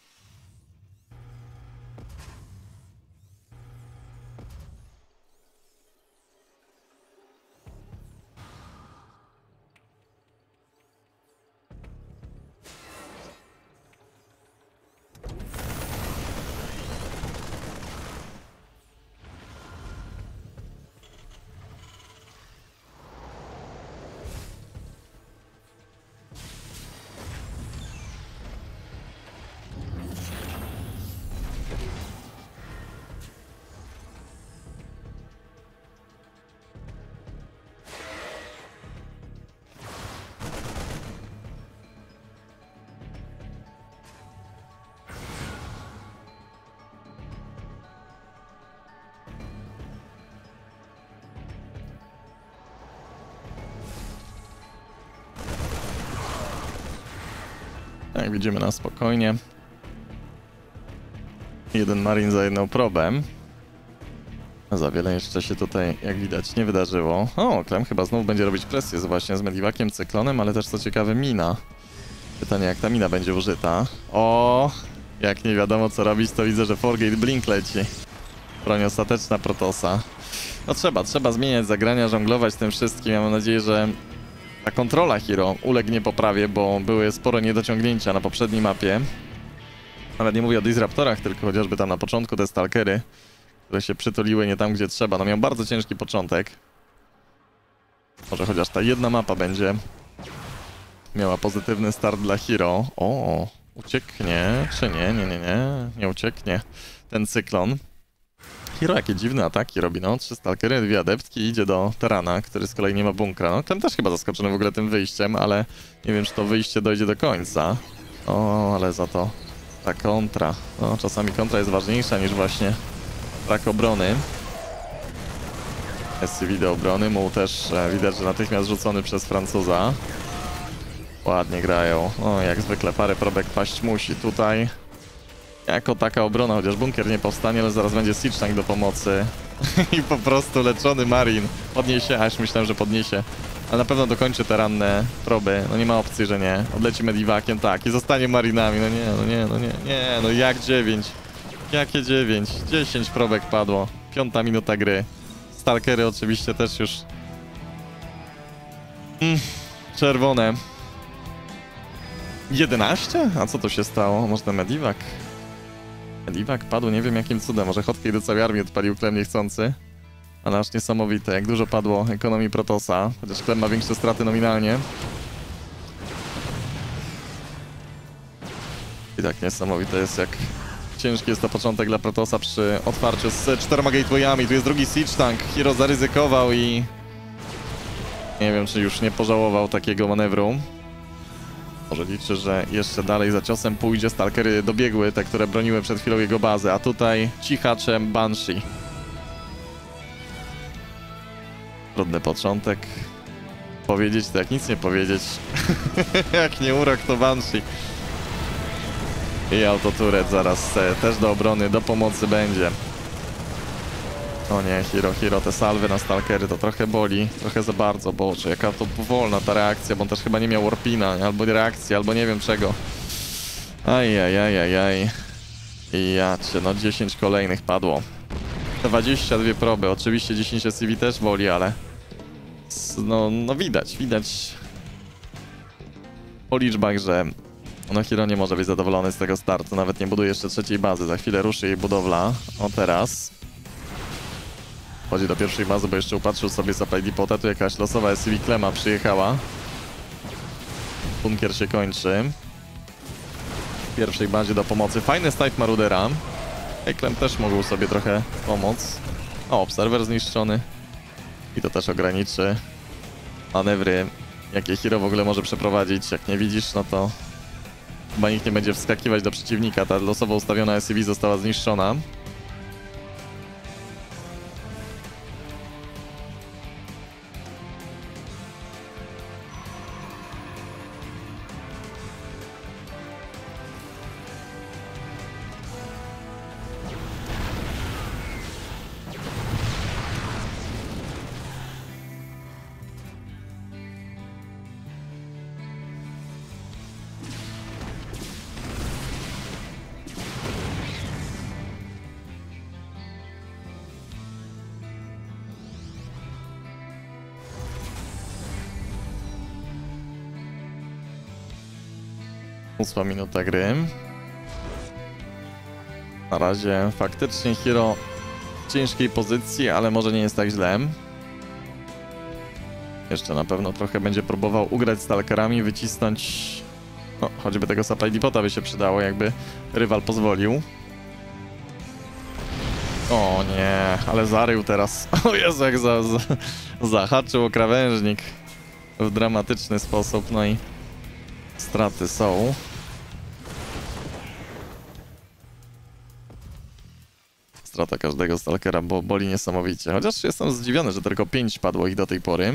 Jak widzimy na spokojnie. Jeden Marin za jedną probę. Za wiele jeszcze się tutaj, jak widać, nie wydarzyło. O, Clem chyba znowu będzie robić presję właśnie z Medivakiem, Cyklonem, ale też co ciekawe mina. Pytanie, jak ta mina będzie użyta. O, jak nie wiadomo co robić, to widzę, że Forgate Blink leci. Broń ostateczna Protosa. No trzeba zmieniać zagrania, żonglować tym wszystkim. Ja mam nadzieję, że ta kontrola Hero ulegnie poprawie, bo były sporo niedociągnięcia na poprzedniej mapie. Nawet nie mówię o Disruptorach, tylko chociażby tam na początku te Stalkery, które się przytuliły nie tam, gdzie trzeba. No miał bardzo ciężki początek. Może chociaż ta jedna mapa będzie miała pozytywny start dla Hero. O, ucieknie, czy nie? Nie ucieknie ten Cyklon. Hero jakie dziwne ataki robi, no. 3 Stalkery, 2 adeptki i idzie do Terana, który z kolei nie ma bunkra. No, ten też chyba zaskoczony w ogóle tym wyjściem, ale nie wiem, czy to wyjście dojdzie do końca. O, ale za to ta kontra. No, czasami kontra jest ważniejsza niż właśnie brak obrony. SCV do obrony, mu też widać, że natychmiast rzucony przez Francuza. Ładnie grają. O, jak zwykle parę probek paść musi tutaj. Jako taka obrona, chociaż bunkier nie powstanie, ale zaraz będzie Siege Tank do pomocy. I po prostu leczony Marin podniesie, aż myślałem, że podniesie. Ale na pewno dokończy te ranne proby. No nie ma opcji, że nie. Odleci Medivakiem, tak. I zostanie Marinami. No jak 9? Jakie 9? 10 probek padło. 5 minuta gry. Stalkery oczywiście też już... czerwone. 11? A co to się stało? Może Medivac? Medivac padł, nie wiem jakim cudem. Może hotkey do całej armii odpalił Clem niechcący. Ale aż niesamowite, jak dużo padło ekonomii Protosa. Chociaż Clem ma większe straty nominalnie. I tak niesamowite jest, jak ciężki jest to początek dla Protosa przy otwarciu z 4 gatewayami. Tu jest drugi Siege Tank. Hero zaryzykował i... nie wiem, czy już nie pożałował takiego manewru. Może liczy, że jeszcze dalej za ciosem pójdzie. Stalkery dobiegły, te, które broniły przed chwilą jego bazy, a tutaj cichaczem Banshee. Trudny początek. Powiedzieć to jak nic nie powiedzieć. Jak nie urok to Banshee. I autoturet zaraz też do obrony, do pomocy będzie. O nie, Hero, te salwy na Stalkery to trochę boli, trochę za bardzo, boże, jaka to powolna ta reakcja, bo on też chyba nie miał warpina, albo reakcji, albo nie wiem czego. Ajajajajaj. I ja cię, no 10 kolejnych padło. 22 proby, oczywiście 10 SCV też boli, ale... No widać po liczbach, że no Hiro nie może być zadowolony z tego startu, nawet nie buduje jeszcze trzeciej bazy, za chwilę ruszy jej budowla, o teraz. Chodzi do pierwszej bazy, bo jeszcze upatrzył sobie supply depota, tu jakaś losowa SCV Klema przyjechała. Bunkier się kończy. W pierwszej bazie do pomocy, fajny start Marudera. Klem też mógł sobie trochę pomóc. O, obserwer zniszczony. I to też ograniczy manewry, jakie Hiro w ogóle może przeprowadzić. Jak nie widzisz, no to chyba nikt nie będzie wskakiwać do przeciwnika. Ta losowo ustawiona SCV została zniszczona. Ósma minuta gry. Na razie faktycznie Hiro w ciężkiej pozycji, ale może nie jest tak źle. Jeszcze na pewno trochę będzie próbował ugrać stalkerami, wycisnąć... No, choćby tego supply depota by się przydało, jakby rywal pozwolił. O nie, ale zarył teraz. O Jezu, jak zahaczył o krawężnik w dramatyczny sposób, no i straty są. Strata każdego stalkera, bo boli niesamowicie. Chociaż jestem zdziwiony, że tylko 5 padło ich do tej pory.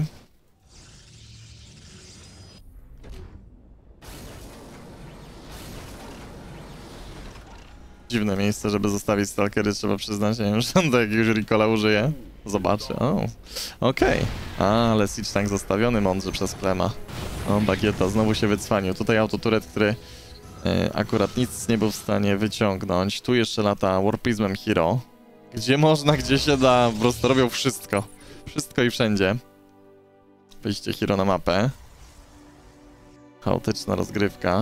Dziwne miejsce, żeby zostawić stalkery, trzeba przyznać. Nie wiem, że on do jakiegoś recola użyje. Zobaczy. O, okej. Ale siege tank zostawiony mądrze przez Klema. O, Bagieta znowu się wycwanił. Tutaj autoturet, który akurat nic nie był w stanie wyciągnąć. Tu jeszcze lata Warprismem Hiro. Gdzie można, gdzie się da. Po prostu robią wszystko. Wszystko i wszędzie. Wyjście Hiro na mapę. Chaotyczna rozgrywka.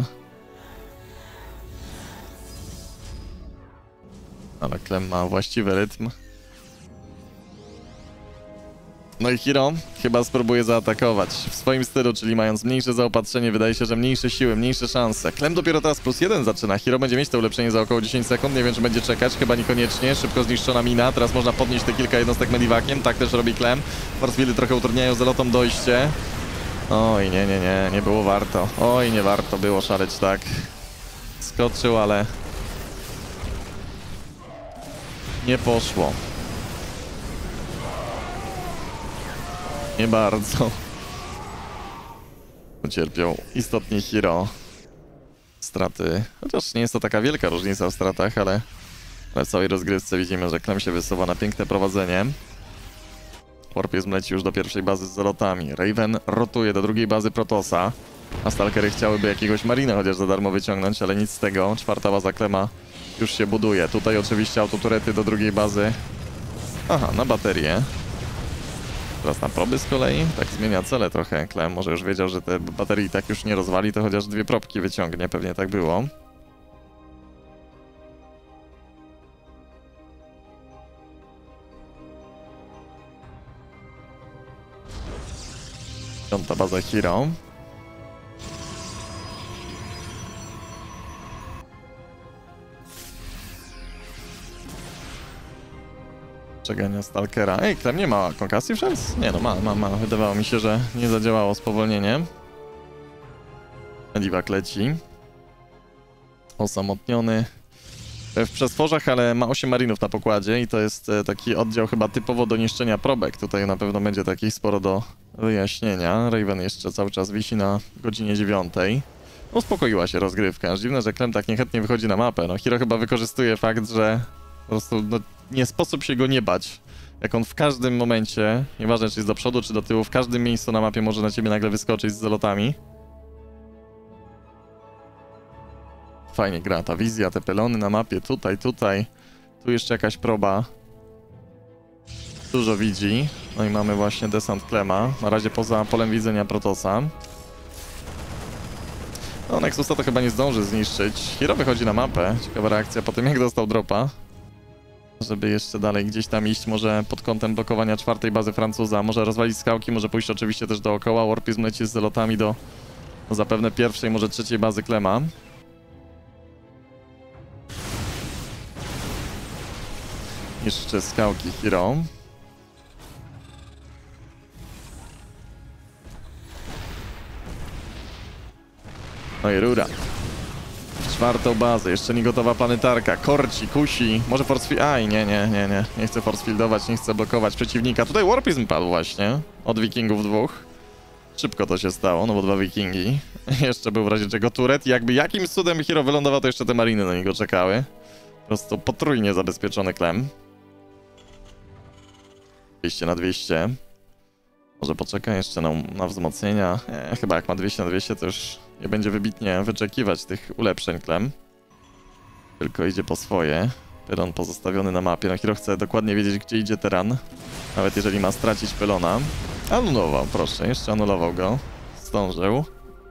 Ale Klem ma właściwy rytm. No i Hiro chyba spróbuje zaatakować w swoim stylu, czyli mając mniejsze zaopatrzenie, wydaje się, że mniejsze siły, mniejsze szanse. Klem dopiero teraz +1 zaczyna. Hiro będzie mieć to ulepszenie za około 10 sekund. Nie wiem, czy będzie czekać, chyba niekoniecznie. Szybko zniszczona mina. Teraz można podnieść te kilka jednostek medivakiem. Tak też robi Klem. Forcefieldy trochę utrudniają zelotom dojście. Oj, nie było warto. Oj, nie warto było szaleć tak. Skoczył, ale nie poszło. Nie bardzo. Ucierpiał istotnie Hiro. Straty. Chociaż nie jest to taka wielka różnica w stratach, ale w całej rozgrywce widzimy, że Klem się wysuwa na piękne prowadzenie. Warprism leci już do pierwszej bazy z zalotami. Raven rotuje do drugiej bazy Protosa. A stalkery chciałyby jakiegoś Marina chociaż za darmo wyciągnąć, ale nic z tego. Czwarta baza Klema już się buduje. Tutaj oczywiście autoturety do drugiej bazy. Aha, na baterię. Teraz na proby z kolei. Tak zmienia cele trochę. Klem może już wiedział, że te baterii tak już nie rozwali, to chociaż 2 probki wyciągnie. Pewnie tak było. Piąta baza Hiro. Przegania stalkera. Ej, Klem nie ma konkasji wszędzie? Nie no, ma. Wydawało mi się, że nie zadziałało spowolnienie. Medivac leci. Osamotniony w przestworzach, ale ma 8 marinów na pokładzie i to jest taki oddział chyba typowo do niszczenia probek. Tutaj na pewno będzie takich sporo do wyjaśnienia. Raven jeszcze cały czas wisi na godzinie 9. Uspokoiła się rozgrywka. Aż dziwne, że Klem tak niechętnie wychodzi na mapę. No Hiro chyba wykorzystuje fakt, że po prostu no, nie sposób się go nie bać. Jak on w każdym momencie, nieważne czy jest do przodu czy do tyłu, w każdym miejscu na mapie może na ciebie nagle wyskoczyć z zalotami. Fajnie gra ta wizja, te pylony na mapie, tutaj. Tu jeszcze jakaś proba. Dużo widzi. No i mamy właśnie desant Klema. Na razie poza polem widzenia Protosa. No, Nexusa to chyba nie zdąży zniszczyć. Hero wychodzi na mapę. Ciekawa reakcja po tym, jak dostał dropa. Żeby jeszcze dalej gdzieś tam iść, może pod kątem blokowania czwartej bazy Francuza. Może rozwalić skałki, może pójść oczywiście też dookoła. Warpizm leci z zelotami do zapewne pierwszej, może trzeciej bazy Klema. Jeszcze skałki Hero. No i rura. Czwartą bazę, jeszcze nie gotowa planetarka. Korci, kusi, może force field... Aj, nie. Nie chcę force fieldować, nie chcę blokować przeciwnika. Tutaj Warpizm padł właśnie. Od wikingów dwóch. Szybko to się stało, no bo dwa wikingi. Jeszcze był w razie czego turret. Jakby jakimś cudem Hero wylądował, to jeszcze te mariny na niego czekały. Po prostu potrójnie zabezpieczony Klem. 200 na 200. Może poczeka jeszcze na wzmocnienia. Chyba jak ma 200 na 200, to już nie będzie wybitnie wyczekiwać tych ulepszeń Klem. Tylko idzie po swoje. Pylon pozostawiony na mapie. No Hero chce dokładnie wiedzieć, gdzie idzie teran. Nawet jeżeli ma stracić pylona. Anulował, proszę. Jeszcze anulował go. Zdążył.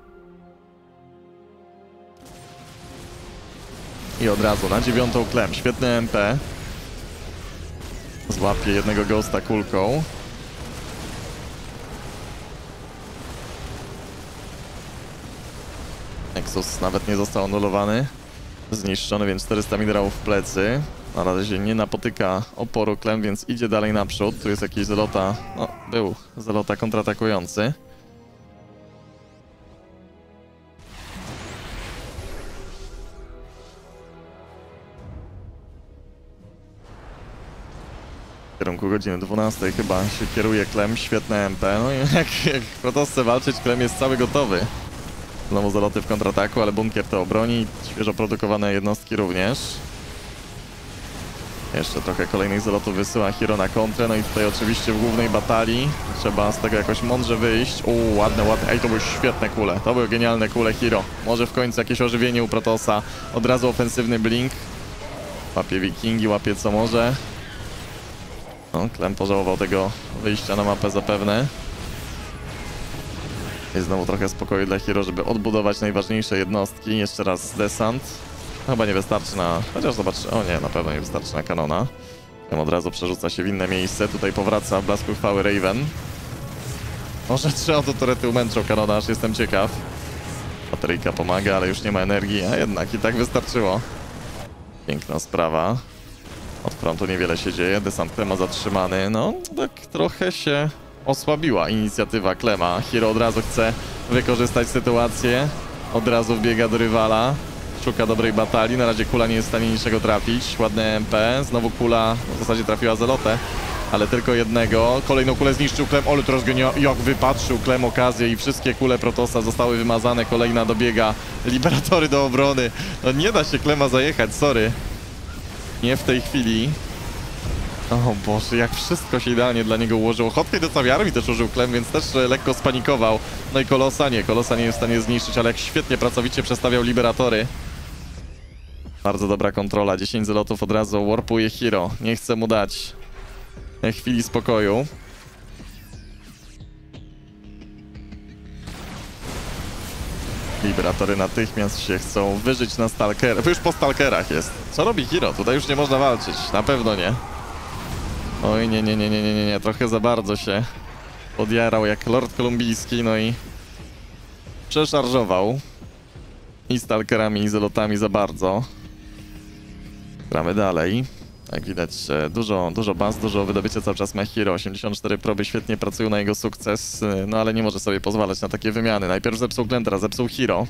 I od razu na 9 Klem. Świetny MP. Złapie jednego ghosta kulką. Nexus nawet nie został anulowany. Zniszczony, więc 400 minerałów w plecy. Na razie nie napotyka oporu Klem, więc idzie dalej naprzód. Tu jest jakiś zelota. No, był zelota kontratakujący. W kierunku godziny 12 chyba się kieruje Klem. Świetne MP. No i jak Protoss chce walczyć, Klem jest cały gotowy. Znowu zaloty w kontrataku, ale bunkier to obroni. Świeżo produkowane jednostki również. Jeszcze trochę kolejnych zalotów wysyła Hero na kontrę. No i tutaj oczywiście w głównej batalii trzeba z tego jakoś mądrze wyjść. Ładne. Ej, to były świetne kule. To były genialne kule Hero. Może w końcu jakieś ożywienie u Protossa. Od razu ofensywny blink. Łapie wikingi, łapie co może. No, Klem pożałował tego wyjścia na mapę zapewne. Jest znowu trochę spokoju dla Hero, żeby odbudować najważniejsze jednostki. Jeszcze raz desant. Chyba nie wystarczy na... Chociaż zobaczcie... O nie, na pewno nie wystarczy na kanona. Ten od razu przerzuca się w inne miejsce. Tutaj powraca w blasku chwały Raven. Może 3 autoturety umęczą kanona, aż jestem ciekaw. Bateryjka pomaga, ale już nie ma energii, a jednak i tak wystarczyło. Piękna sprawa. Od frontu niewiele się dzieje. Desant Klema zatrzymany. No, tak trochę się osłabiła inicjatywa Klema. Hero od razu chce wykorzystać sytuację. Od razu wbiega do rywala. Szuka dobrej batalii. Na razie kula nie jest w stanie niczego trafić. Ładne MP. Znowu kula w zasadzie trafiła zelotę, ale tylko jednego. Kolejną kulę zniszczył Klem. Ale teraz jak wypatrzył Klem okazję i wszystkie kule Protossa zostały wymazane. Kolejna dobiega. Liberatory do obrony. No nie da się Klema zajechać, sorry. Nie w tej chwili. O Boże, jak wszystko się idealnie dla niego ułożyło. Hotkey do całej armii też użył Klem, więc też lekko spanikował. No i Kolosa nie jest w stanie zniszczyć, ale jak świetnie pracowicie przestawiał liberatory. Bardzo dobra kontrola, 10 zelotów od razu, warpuje Hero. Nie chce mu dać chwili spokoju. Liberatory natychmiast się chcą wyżyć na Stalkerach. Już po Stalkerach jest. Co robi Hero? Tutaj już nie można walczyć. Na pewno nie. Oj, nie. Trochę za bardzo się podjarał jak Lord Kolumbijski, no i przeszarżował. I Stalkerami, i zelotami za bardzo. Gramy dalej. Jak widać, dużo baz, dużo wydobycia cały czas ma Hero. 84 proby świetnie pracują na jego sukces, no ale nie może sobie pozwalać na takie wymiany. Najpierw zepsuł Klem, teraz zepsuł Hero.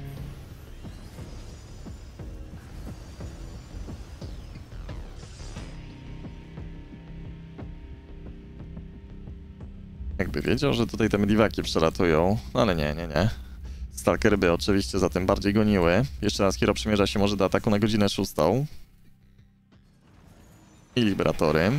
Jakby wiedział, że tutaj te mediwaki przelatują, no ale nie. Stalkery by oczywiście za tym bardziej goniły. Jeszcze raz Hero przymierza się może do ataku na godzinę 6. I liberatory.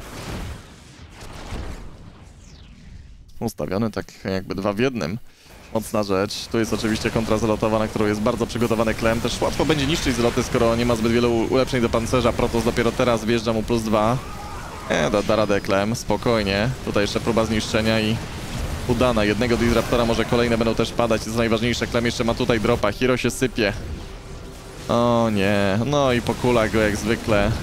Ustawione tak jakby 2 w 1. Mocna rzecz. Tu jest oczywiście kontra zalotowa, na którą jest bardzo przygotowany Clem. Też łatwo będzie niszczyć zloty, skoro nie ma zbyt wielu ulepszeń do pancerza. Protoss dopiero teraz wjeżdża mu +2. Da radę Clem, spokojnie. Tutaj jeszcze próba zniszczenia i udana. Jednego Disruptora, może kolejne będą też padać. Co najważniejsze, Clem jeszcze ma tutaj dropa. Hero się sypie. O nie, no i po kulach go jak zwykle.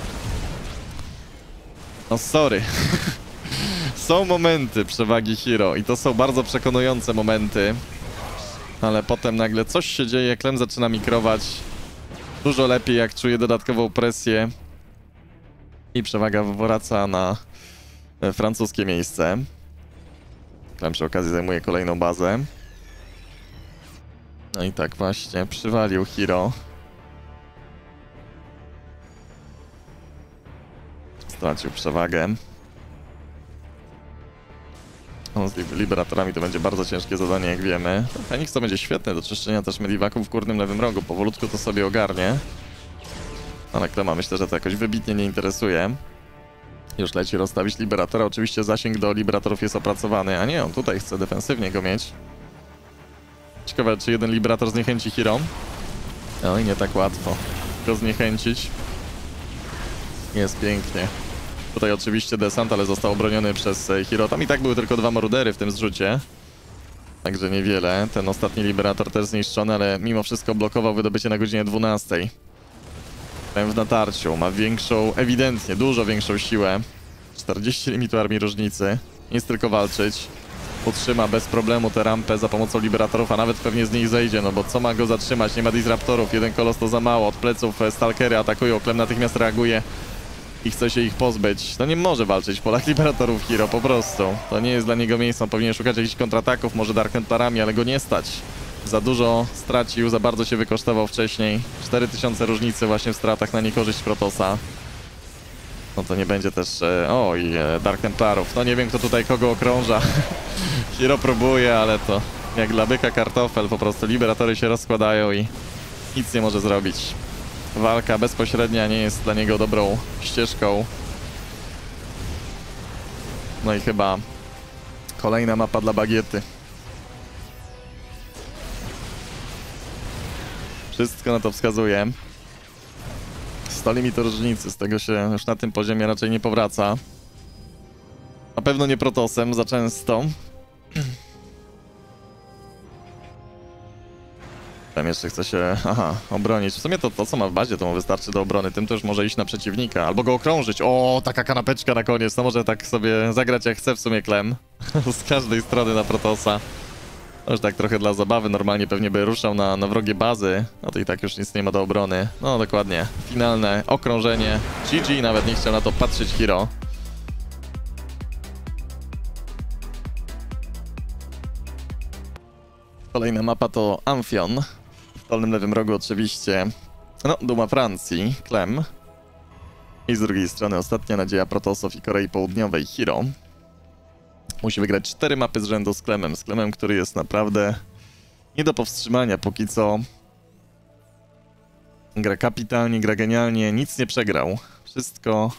No sorry. Są momenty przewagi Hero i to są bardzo przekonujące momenty. Ale potem nagle coś się dzieje, Clem zaczyna mikrować. Dużo lepiej, jak czuje dodatkową presję. I przewaga wraca na francuskie miejsce. Clem przy okazji zajmuje kolejną bazę. No i tak właśnie przywalił Hero. Stracił przewagę. Z liberatorami to będzie bardzo ciężkie zadanie, jak wiemy. Fenix to będzie świetne do czyszczenia też mediwaków w górnym lewym rogu. Powolutku to sobie ogarnie. Ale Klema myślę, że to jakoś wybitnie nie interesuje. Już leci rozstawić liberatora. Oczywiście zasięg do liberatorów jest opracowany, a nie, on tutaj chce defensywnie go mieć. Ciekawe, czy jeden liberator zniechęci Hero. No i nie tak łatwo go zniechęcić. Jest pięknie. Tutaj oczywiście desant, ale został obroniony przez Hero. Tam i tak były tylko 2 marudery w tym zrzucie. Także niewiele. Ten ostatni liberator też zniszczony, ale mimo wszystko blokował wydobycie na godzinie 12. W natarciu ma większą, ewidentnie dużo większą siłę. 40 limitu armii różnicy. Nie jest tylko walczyć. Utrzyma bez problemu tę rampę za pomocą liberatorów, a nawet pewnie z nich zejdzie, no bo co ma go zatrzymać? Nie ma disruptorów, jeden kolos to za mało. Od pleców stalkery atakują, Clem natychmiast reaguje i chce się ich pozbyć. No nie może walczyć w polach liberatorów Hero, po prostu. To nie jest dla niego miejsce, on powinien szukać jakichś kontrataków, może Dark Templarami, ale go nie stać. Za dużo stracił, za bardzo się wykosztował wcześniej. 4000 różnicy właśnie w stratach na niekorzyść Protossa. No to nie będzie też... oj, Dark Templarów. No nie wiem, kto tutaj kogo okrąża. Hero próbuje, ale to jak dla byka kartofel. Po prostu liberatory się rozkładają i nic nie może zrobić. Walka bezpośrednia nie jest dla niego dobrą ścieżką. No i chyba kolejna mapa dla bagiety. Wszystko na to wskazuje. 100 limitu różnicy, z tego się już na tym poziomie raczej nie powraca. Na pewno nie Protosem, za często. Tam jeszcze chce się, obronić. W sumie to co ma w bazie, to mu wystarczy do obrony. Tym też może iść na przeciwnika, albo go okrążyć. O, taka kanapeczka na koniec. No może tak sobie zagrać jak chce w sumie Clem. Z każdej strony na Protossa. Już tak trochę dla zabawy, normalnie pewnie by ruszał na wrogie bazy, a to i tak już nic nie ma do obrony. No dokładnie, finalne okrążenie. GG, nawet nie chciał na to patrzeć Hero. Kolejna mapa to Amphion. W dolnym lewym rogu oczywiście, no, duma Francji, Clem. I z drugiej strony ostatnia nadzieja Protossów i Korei Południowej, Hero. Musi wygrać 4 mapy z rzędu z Clemem, który jest naprawdę nie do powstrzymania póki co. Gra kapitalnie, gra genialnie, nic nie przegrał. Wszystko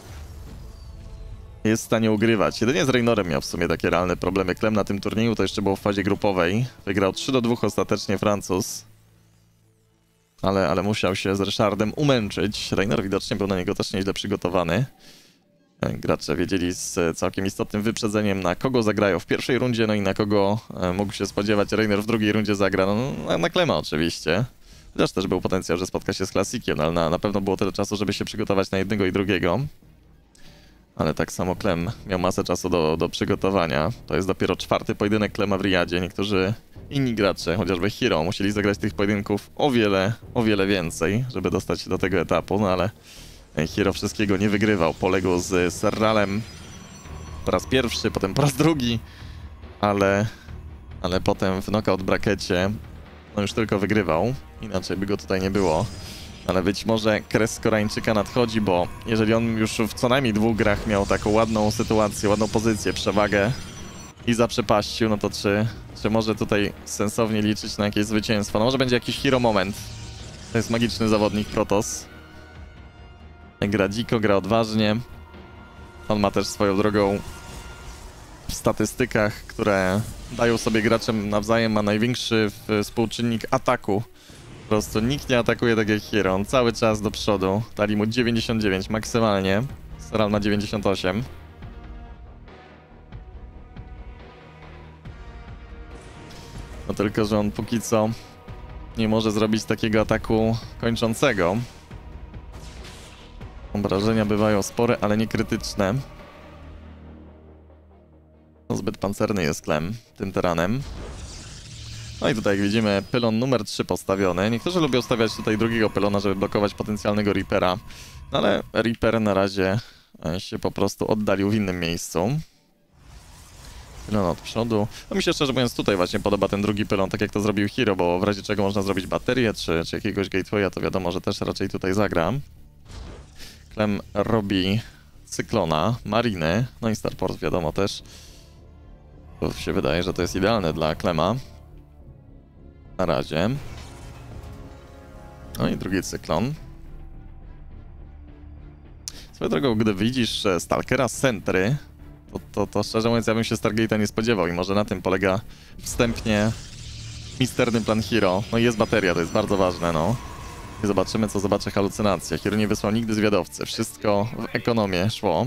jest w stanie ugrywać. Jedynie z Reynorem miał w sumie takie realne problemy. Clem na tym turnieju to jeszcze było w fazie grupowej. Wygrał 3-2 ostatecznie Francuz. Ale musiał się z Ryszardem umęczyć. Reynor widocznie był na niego też nieźle przygotowany. Gracze wiedzieli z całkiem istotnym wyprzedzeniem, na kogo zagrają w pierwszej rundzie, no i na kogo mógł się spodziewać Reynor w drugiej rundzie zagra. No, na Clema oczywiście. Chociaż też był potencjał, że spotka się z Klasikiem, ale na pewno było tyle czasu, żeby się przygotować na jednego i drugiego. Ale tak samo Clem miał masę czasu do przygotowania. To jest dopiero 4. pojedynek Clema w Riyadzie. Niektórzy inni gracze, chociażby Hero, musieli zagrać tych pojedynków o wiele więcej, żeby dostać się do tego etapu, no ale Hero wszystkiego nie wygrywał. Poległ z Serralem po raz pierwszy, potem po raz drugi, ale potem w knockout brackecie no już tylko wygrywał. Inaczej by go tutaj nie było. Ale być może kres Koreańczyka nadchodzi, bo jeżeli on już w co najmniej 2 grach miał taką ładną sytuację, ładną pozycję, przewagę i zaprzepaścił, no to czy może tutaj sensownie liczyć na jakieś zwycięstwo? No może będzie jakiś Hero moment. To jest magiczny zawodnik Protoss. Gra dziko, gra odważnie. On ma też swoją drogą w statystykach, które dają sobie graczem nawzajem, ma największy współczynnik ataku. Po prostu nikt nie atakuje tak jak Hero, on cały czas do przodu. Dali mu 99 maksymalnie, Soral ma 98. No tylko, że on póki co nie może zrobić takiego ataku kończącego. Obrażenia bywają spore, ale nie krytyczne. No, zbyt pancerny jest Clem tym teranem. No i tutaj jak widzimy pylon numer 3 postawiony. Niektórzy lubią stawiać tutaj drugiego pylona, żeby blokować potencjalnego Reapera. No ale Reaper na razie się po prostu oddalił w innym miejscu. Pylon od przodu. No mi się szczerze mówiąc tutaj właśnie podoba ten drugi pylon, tak jak to zrobił Hero, bo w razie czego można zrobić baterię czy jakiegoś gatewaya, to wiadomo, że też raczej tutaj zagra. Clem robi Cyklona, Mariny, no i Starport wiadomo też. To się wydaje, że to jest idealne dla Clema. Na razie. No i drugi Cyklon. Swoją drogą, gdy widzisz Stalkera z Sentry, to szczerze mówiąc ja bym się Stargate'a nie spodziewał i może na tym polega wstępnie misterny plan Hero. No i jest bateria, to jest bardzo ważne, no. I zobaczymy, co zobaczy halucynacja. Hero nie wysłał nigdy zwiadowcy, wszystko w ekonomię szło.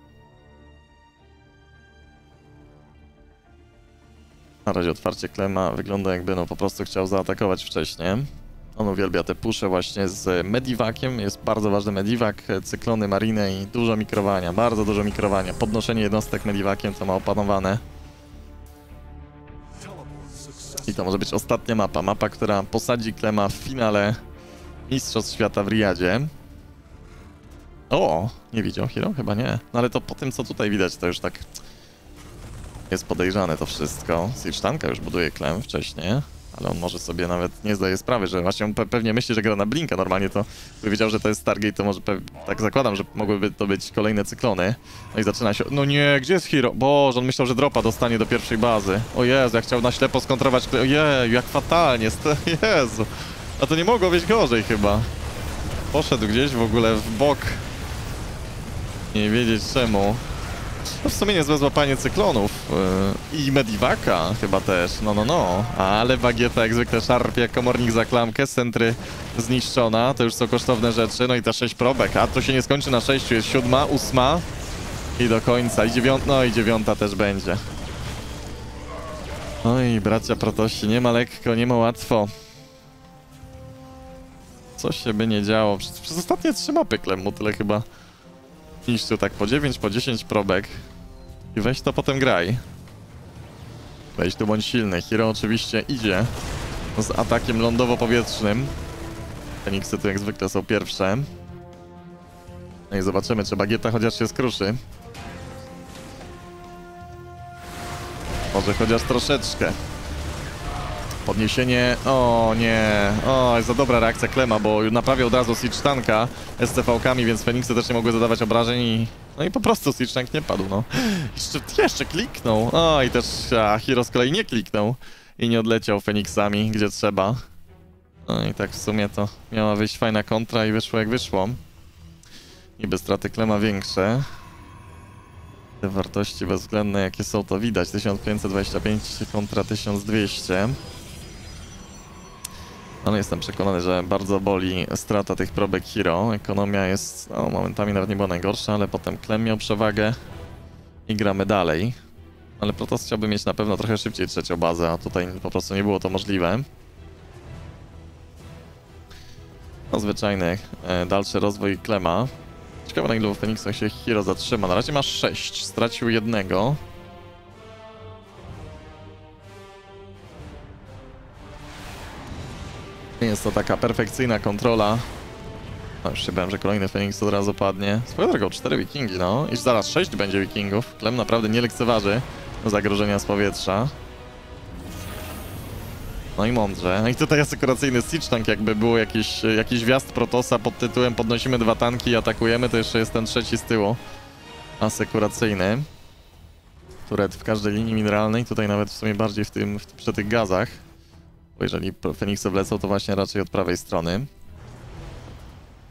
Na razie otwarcie Clema wygląda jakby no po prostu chciał zaatakować wcześniej. On uwielbia te pusze właśnie z Medivakiem, jest bardzo ważny Medivac, cyklony, mariny i dużo mikrowania, bardzo dużo mikrowania. Podnoszenie jednostek Medivakiem to ma opanowane. I to może być ostatnia mapa, mapa, która posadzi Clema w finale Mistrzostw Świata w Riyadzie. O, nie widział Hero? Chyba nie. No ale to po tym, co tutaj widać, to już tak jest podejrzane to wszystko. Siege już buduje Clem wcześniej, ale on może sobie nawet nie zdaje sprawy, że właśnie on pewnie myśli, że gra na Blinka. Normalnie to by wiedział, że to jest Stargate, to może tak zakładam, że mogłyby to być kolejne cyklony. No i zaczyna się... No nie, gdzie jest Hero? Boże, on myślał, że dropa dostanie do pierwszej bazy. O Jezu, ja chciał na ślepo skontrować... Ojej, jak fatalnie. Jezu. A to nie mogło być gorzej chyba. Poszedł gdzieś w ogóle w bok. Nie wiedzieć czemu. No w sumie niezłe złapanie cyklonów i Medivaka chyba też, no. Ale bagieta jak zwykle szarpie, komornik za klamkę, Sentry zniszczona, to już są kosztowne rzeczy, no i ta 6 probek, a to się nie skończy na 6, jest 7, 8 i do końca, i 9, no i 9 też będzie. No i bracia Protosi, nie ma lekko, nie ma łatwo. Co się by nie działo, przez ostatnie 3 mapy Clem mu tyle chyba niszczył, tak po 9, po 10 probek i weź to potem graj. Weź tu bądź silny. Hero oczywiście idzie z atakiem lądowo-powietrznym. Feniksy tu jak zwykle są pierwsze. No i zobaczymy, czy bagieta chociaż się skruszy. Może chociaż troszeczkę. Podniesienie... O nie, o jest za dobra reakcja Clema, bo naprawiał od razu Siege Tanka SCV-kami, więc Feniksy też nie mogły zadawać obrażeń i... No i po prostu Siege Tank nie padł, no. Jeszcze kliknął. O i też Hero z kolei nie kliknął i nie odleciał Feniksami, gdzie trzeba. No i tak w sumie to miała wyjść fajna kontra i wyszło jak wyszło. Niby straty Clema większe. Te wartości bezwzględne jakie są, to widać. 1525 kontra 1200. Ale jestem przekonany, że bardzo boli strata tych probek Hero. Ekonomia jest, no momentami nawet nie była najgorsza, ale potem Clem miał przewagę i gramy dalej. Ale Protoss chciałby mieć na pewno trochę szybciej trzecią bazę, a tutaj po prostu nie było to możliwe. No zwyczajny dalszy rozwój Clema. Ciekawe, na ilu w Feniksach się Hero zatrzyma. Na razie ma 6, stracił jednego. Jest to taka perfekcyjna kontrola. No już się bałem, że kolejny Feniks od razu padnie. Swoją drogą 4 wikingi, no. I zaraz 6 będzie wikingów. Clem naprawdę nie lekceważy zagrożenia z powietrza. No i mądrze. No i tutaj asekuracyjny Siege Tank, jakby było jakiś wjazd Protossa pod tytułem podnosimy 2 tanki i atakujemy, to jeszcze jest ten trzeci z tyłu. Asekuracyjny. Turet w każdej linii mineralnej, tutaj nawet w sumie bardziej przy tych gazach. Bo jeżeli Feniksy wlecą, to właśnie raczej od prawej strony.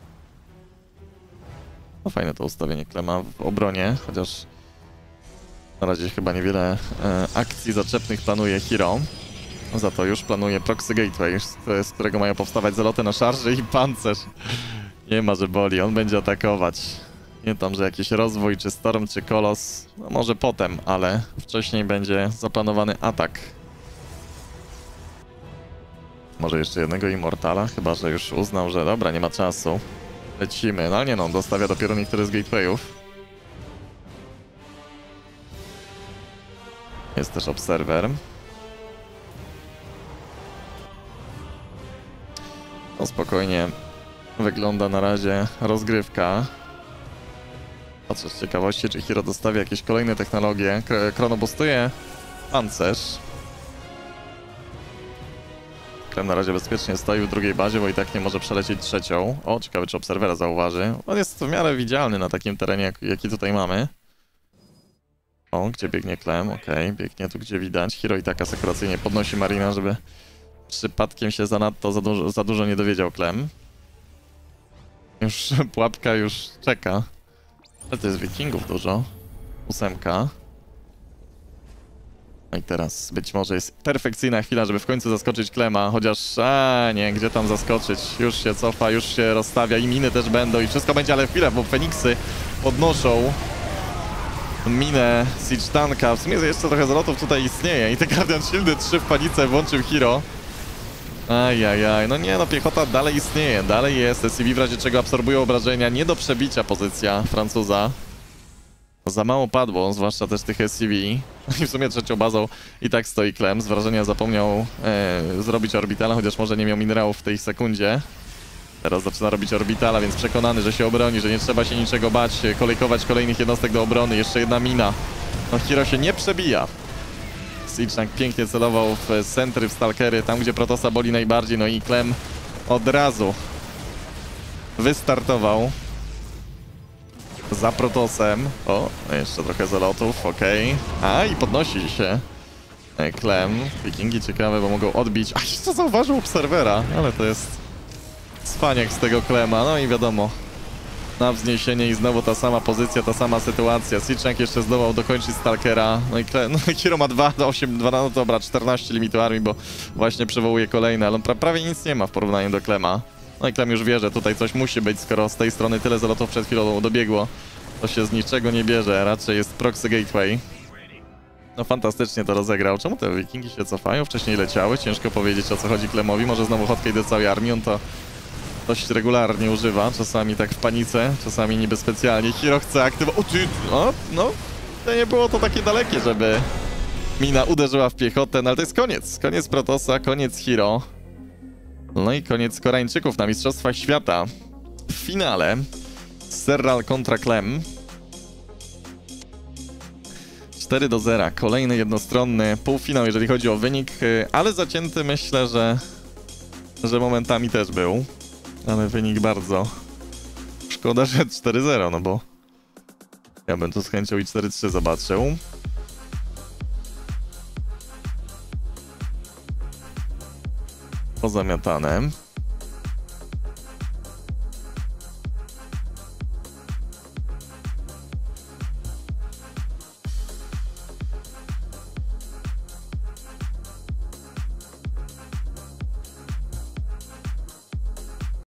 No fajne to ustawienie Clema w obronie, chociaż Na razie chyba niewiele akcji zaczepnych planuje Hero. Za to już planuje Proxy Gateway, z którego mają powstawać zaloty na szarży i pancerz. Nie ma, że boli, on będzie atakować. Nie tam, że jakiś rozwój, czy Storm, czy Kolos. No może potem, ale wcześniej będzie zaplanowany atak. Może jeszcze jednego Immortala, chyba że już uznał, że dobra, nie ma czasu. Lecimy, no nie no, dostawia dopiero niektóre z gatewayów. Jest też Observer. No spokojnie wygląda na razie rozgrywka. Patrzę z ciekawości, czy Hero dostawi jakieś kolejne technologie. Chrono boostuje pancerz. Klem na razie bezpiecznie stoi w drugiej bazie, bo i tak nie może przelecieć trzecią. O, ciekawe, czy Obserwera zauważy. On jest w miarę widzialny na takim terenie, jaki tutaj mamy. O, gdzie biegnie Klem? Okej, biegnie tu, gdzie widać. Hero i tak asekuracyjnie podnosi Marina, żeby przypadkiem się zanadto za dużo nie dowiedział Klem. Już pułapka już czeka. Ale to jest wikingów dużo. 8. No i teraz być może jest perfekcyjna chwila, żeby w końcu zaskoczyć Klema, chociaż nie, gdzie tam zaskoczyć? Już się cofa, już się rozstawia i miny też będą i wszystko będzie, ale chwilę, bo Feniksy podnoszą minę Siege Tanka. W sumie jeszcze trochę zalotów tutaj istnieje i te Guardian Shieldy 3 w panice włączył Hero. Ajajaj, no nie no, piechota dalej istnieje, dalej jest, SCV w razie czego absorbują obrażenia, nie do przebicia pozycja Francuza. Za mało padło, zwłaszcza też tych SCV. I w sumie trzecią bazą i tak stoi Klem. Z wrażenia zapomniał zrobić orbitala, chociaż może nie miał minerałów w tej sekundzie. Teraz zaczyna robić orbitala, więc przekonany, że się obroni, że nie trzeba się niczego bać, kolejkować kolejnych jednostek do obrony. Jeszcze jedna mina. No Hero się nie przebija. Siege pięknie celował w centry, w stalkery, tam gdzie Protossa boli najbardziej. No i Klem od razu wystartował za Protossem. O, jeszcze trochę zalotów, okej. A, i podnosi się Klem. Wikingi ciekawe, bo mogą odbić. A, jeszcze zauważył Obserwera, ale to jest cwaniak z tego Klema. No i wiadomo, na wzniesienie i znowu ta sama pozycja, ta sama sytuacja. Siege jeszcze zdołał dokończyć Stalkera. No i Klem, no Hero ma 2 do 8, 2, no dobra, 14 limitu armii, bo właśnie przywołuje kolejne, ale on prawie nic nie ma w porównaniu do Klema. No i Klem już wie, że tutaj coś musi być, skoro z tej strony tyle zalotów przed chwilą dobiegło. To się z niczego nie bierze, raczej jest Proxy Gateway. No fantastycznie to rozegrał. Czemu te wikingi się cofają? Wcześniej leciały, ciężko powiedzieć, o co chodzi Klemowi. Może znowu hotkey do całej armii, on to dość regularnie używa. Czasami tak w panice, czasami niby specjalnie. Hero chce aktywować... No, to nie było to takie dalekie, żeby mina uderzyła w piechotę, no ale to jest koniec. Koniec Protossa, koniec Hero. No i koniec Koreańczyków na Mistrzostwach Świata. W finale Serral kontra Klem. 4-0. Kolejny jednostronny półfinał, jeżeli chodzi o wynik, ale zacięty myślę, że momentami też był. Ale wynik bardzo... Szkoda, że 4-0, no bo ja bym tu z chęcią i 4-3 zobaczył. Pozamiatane.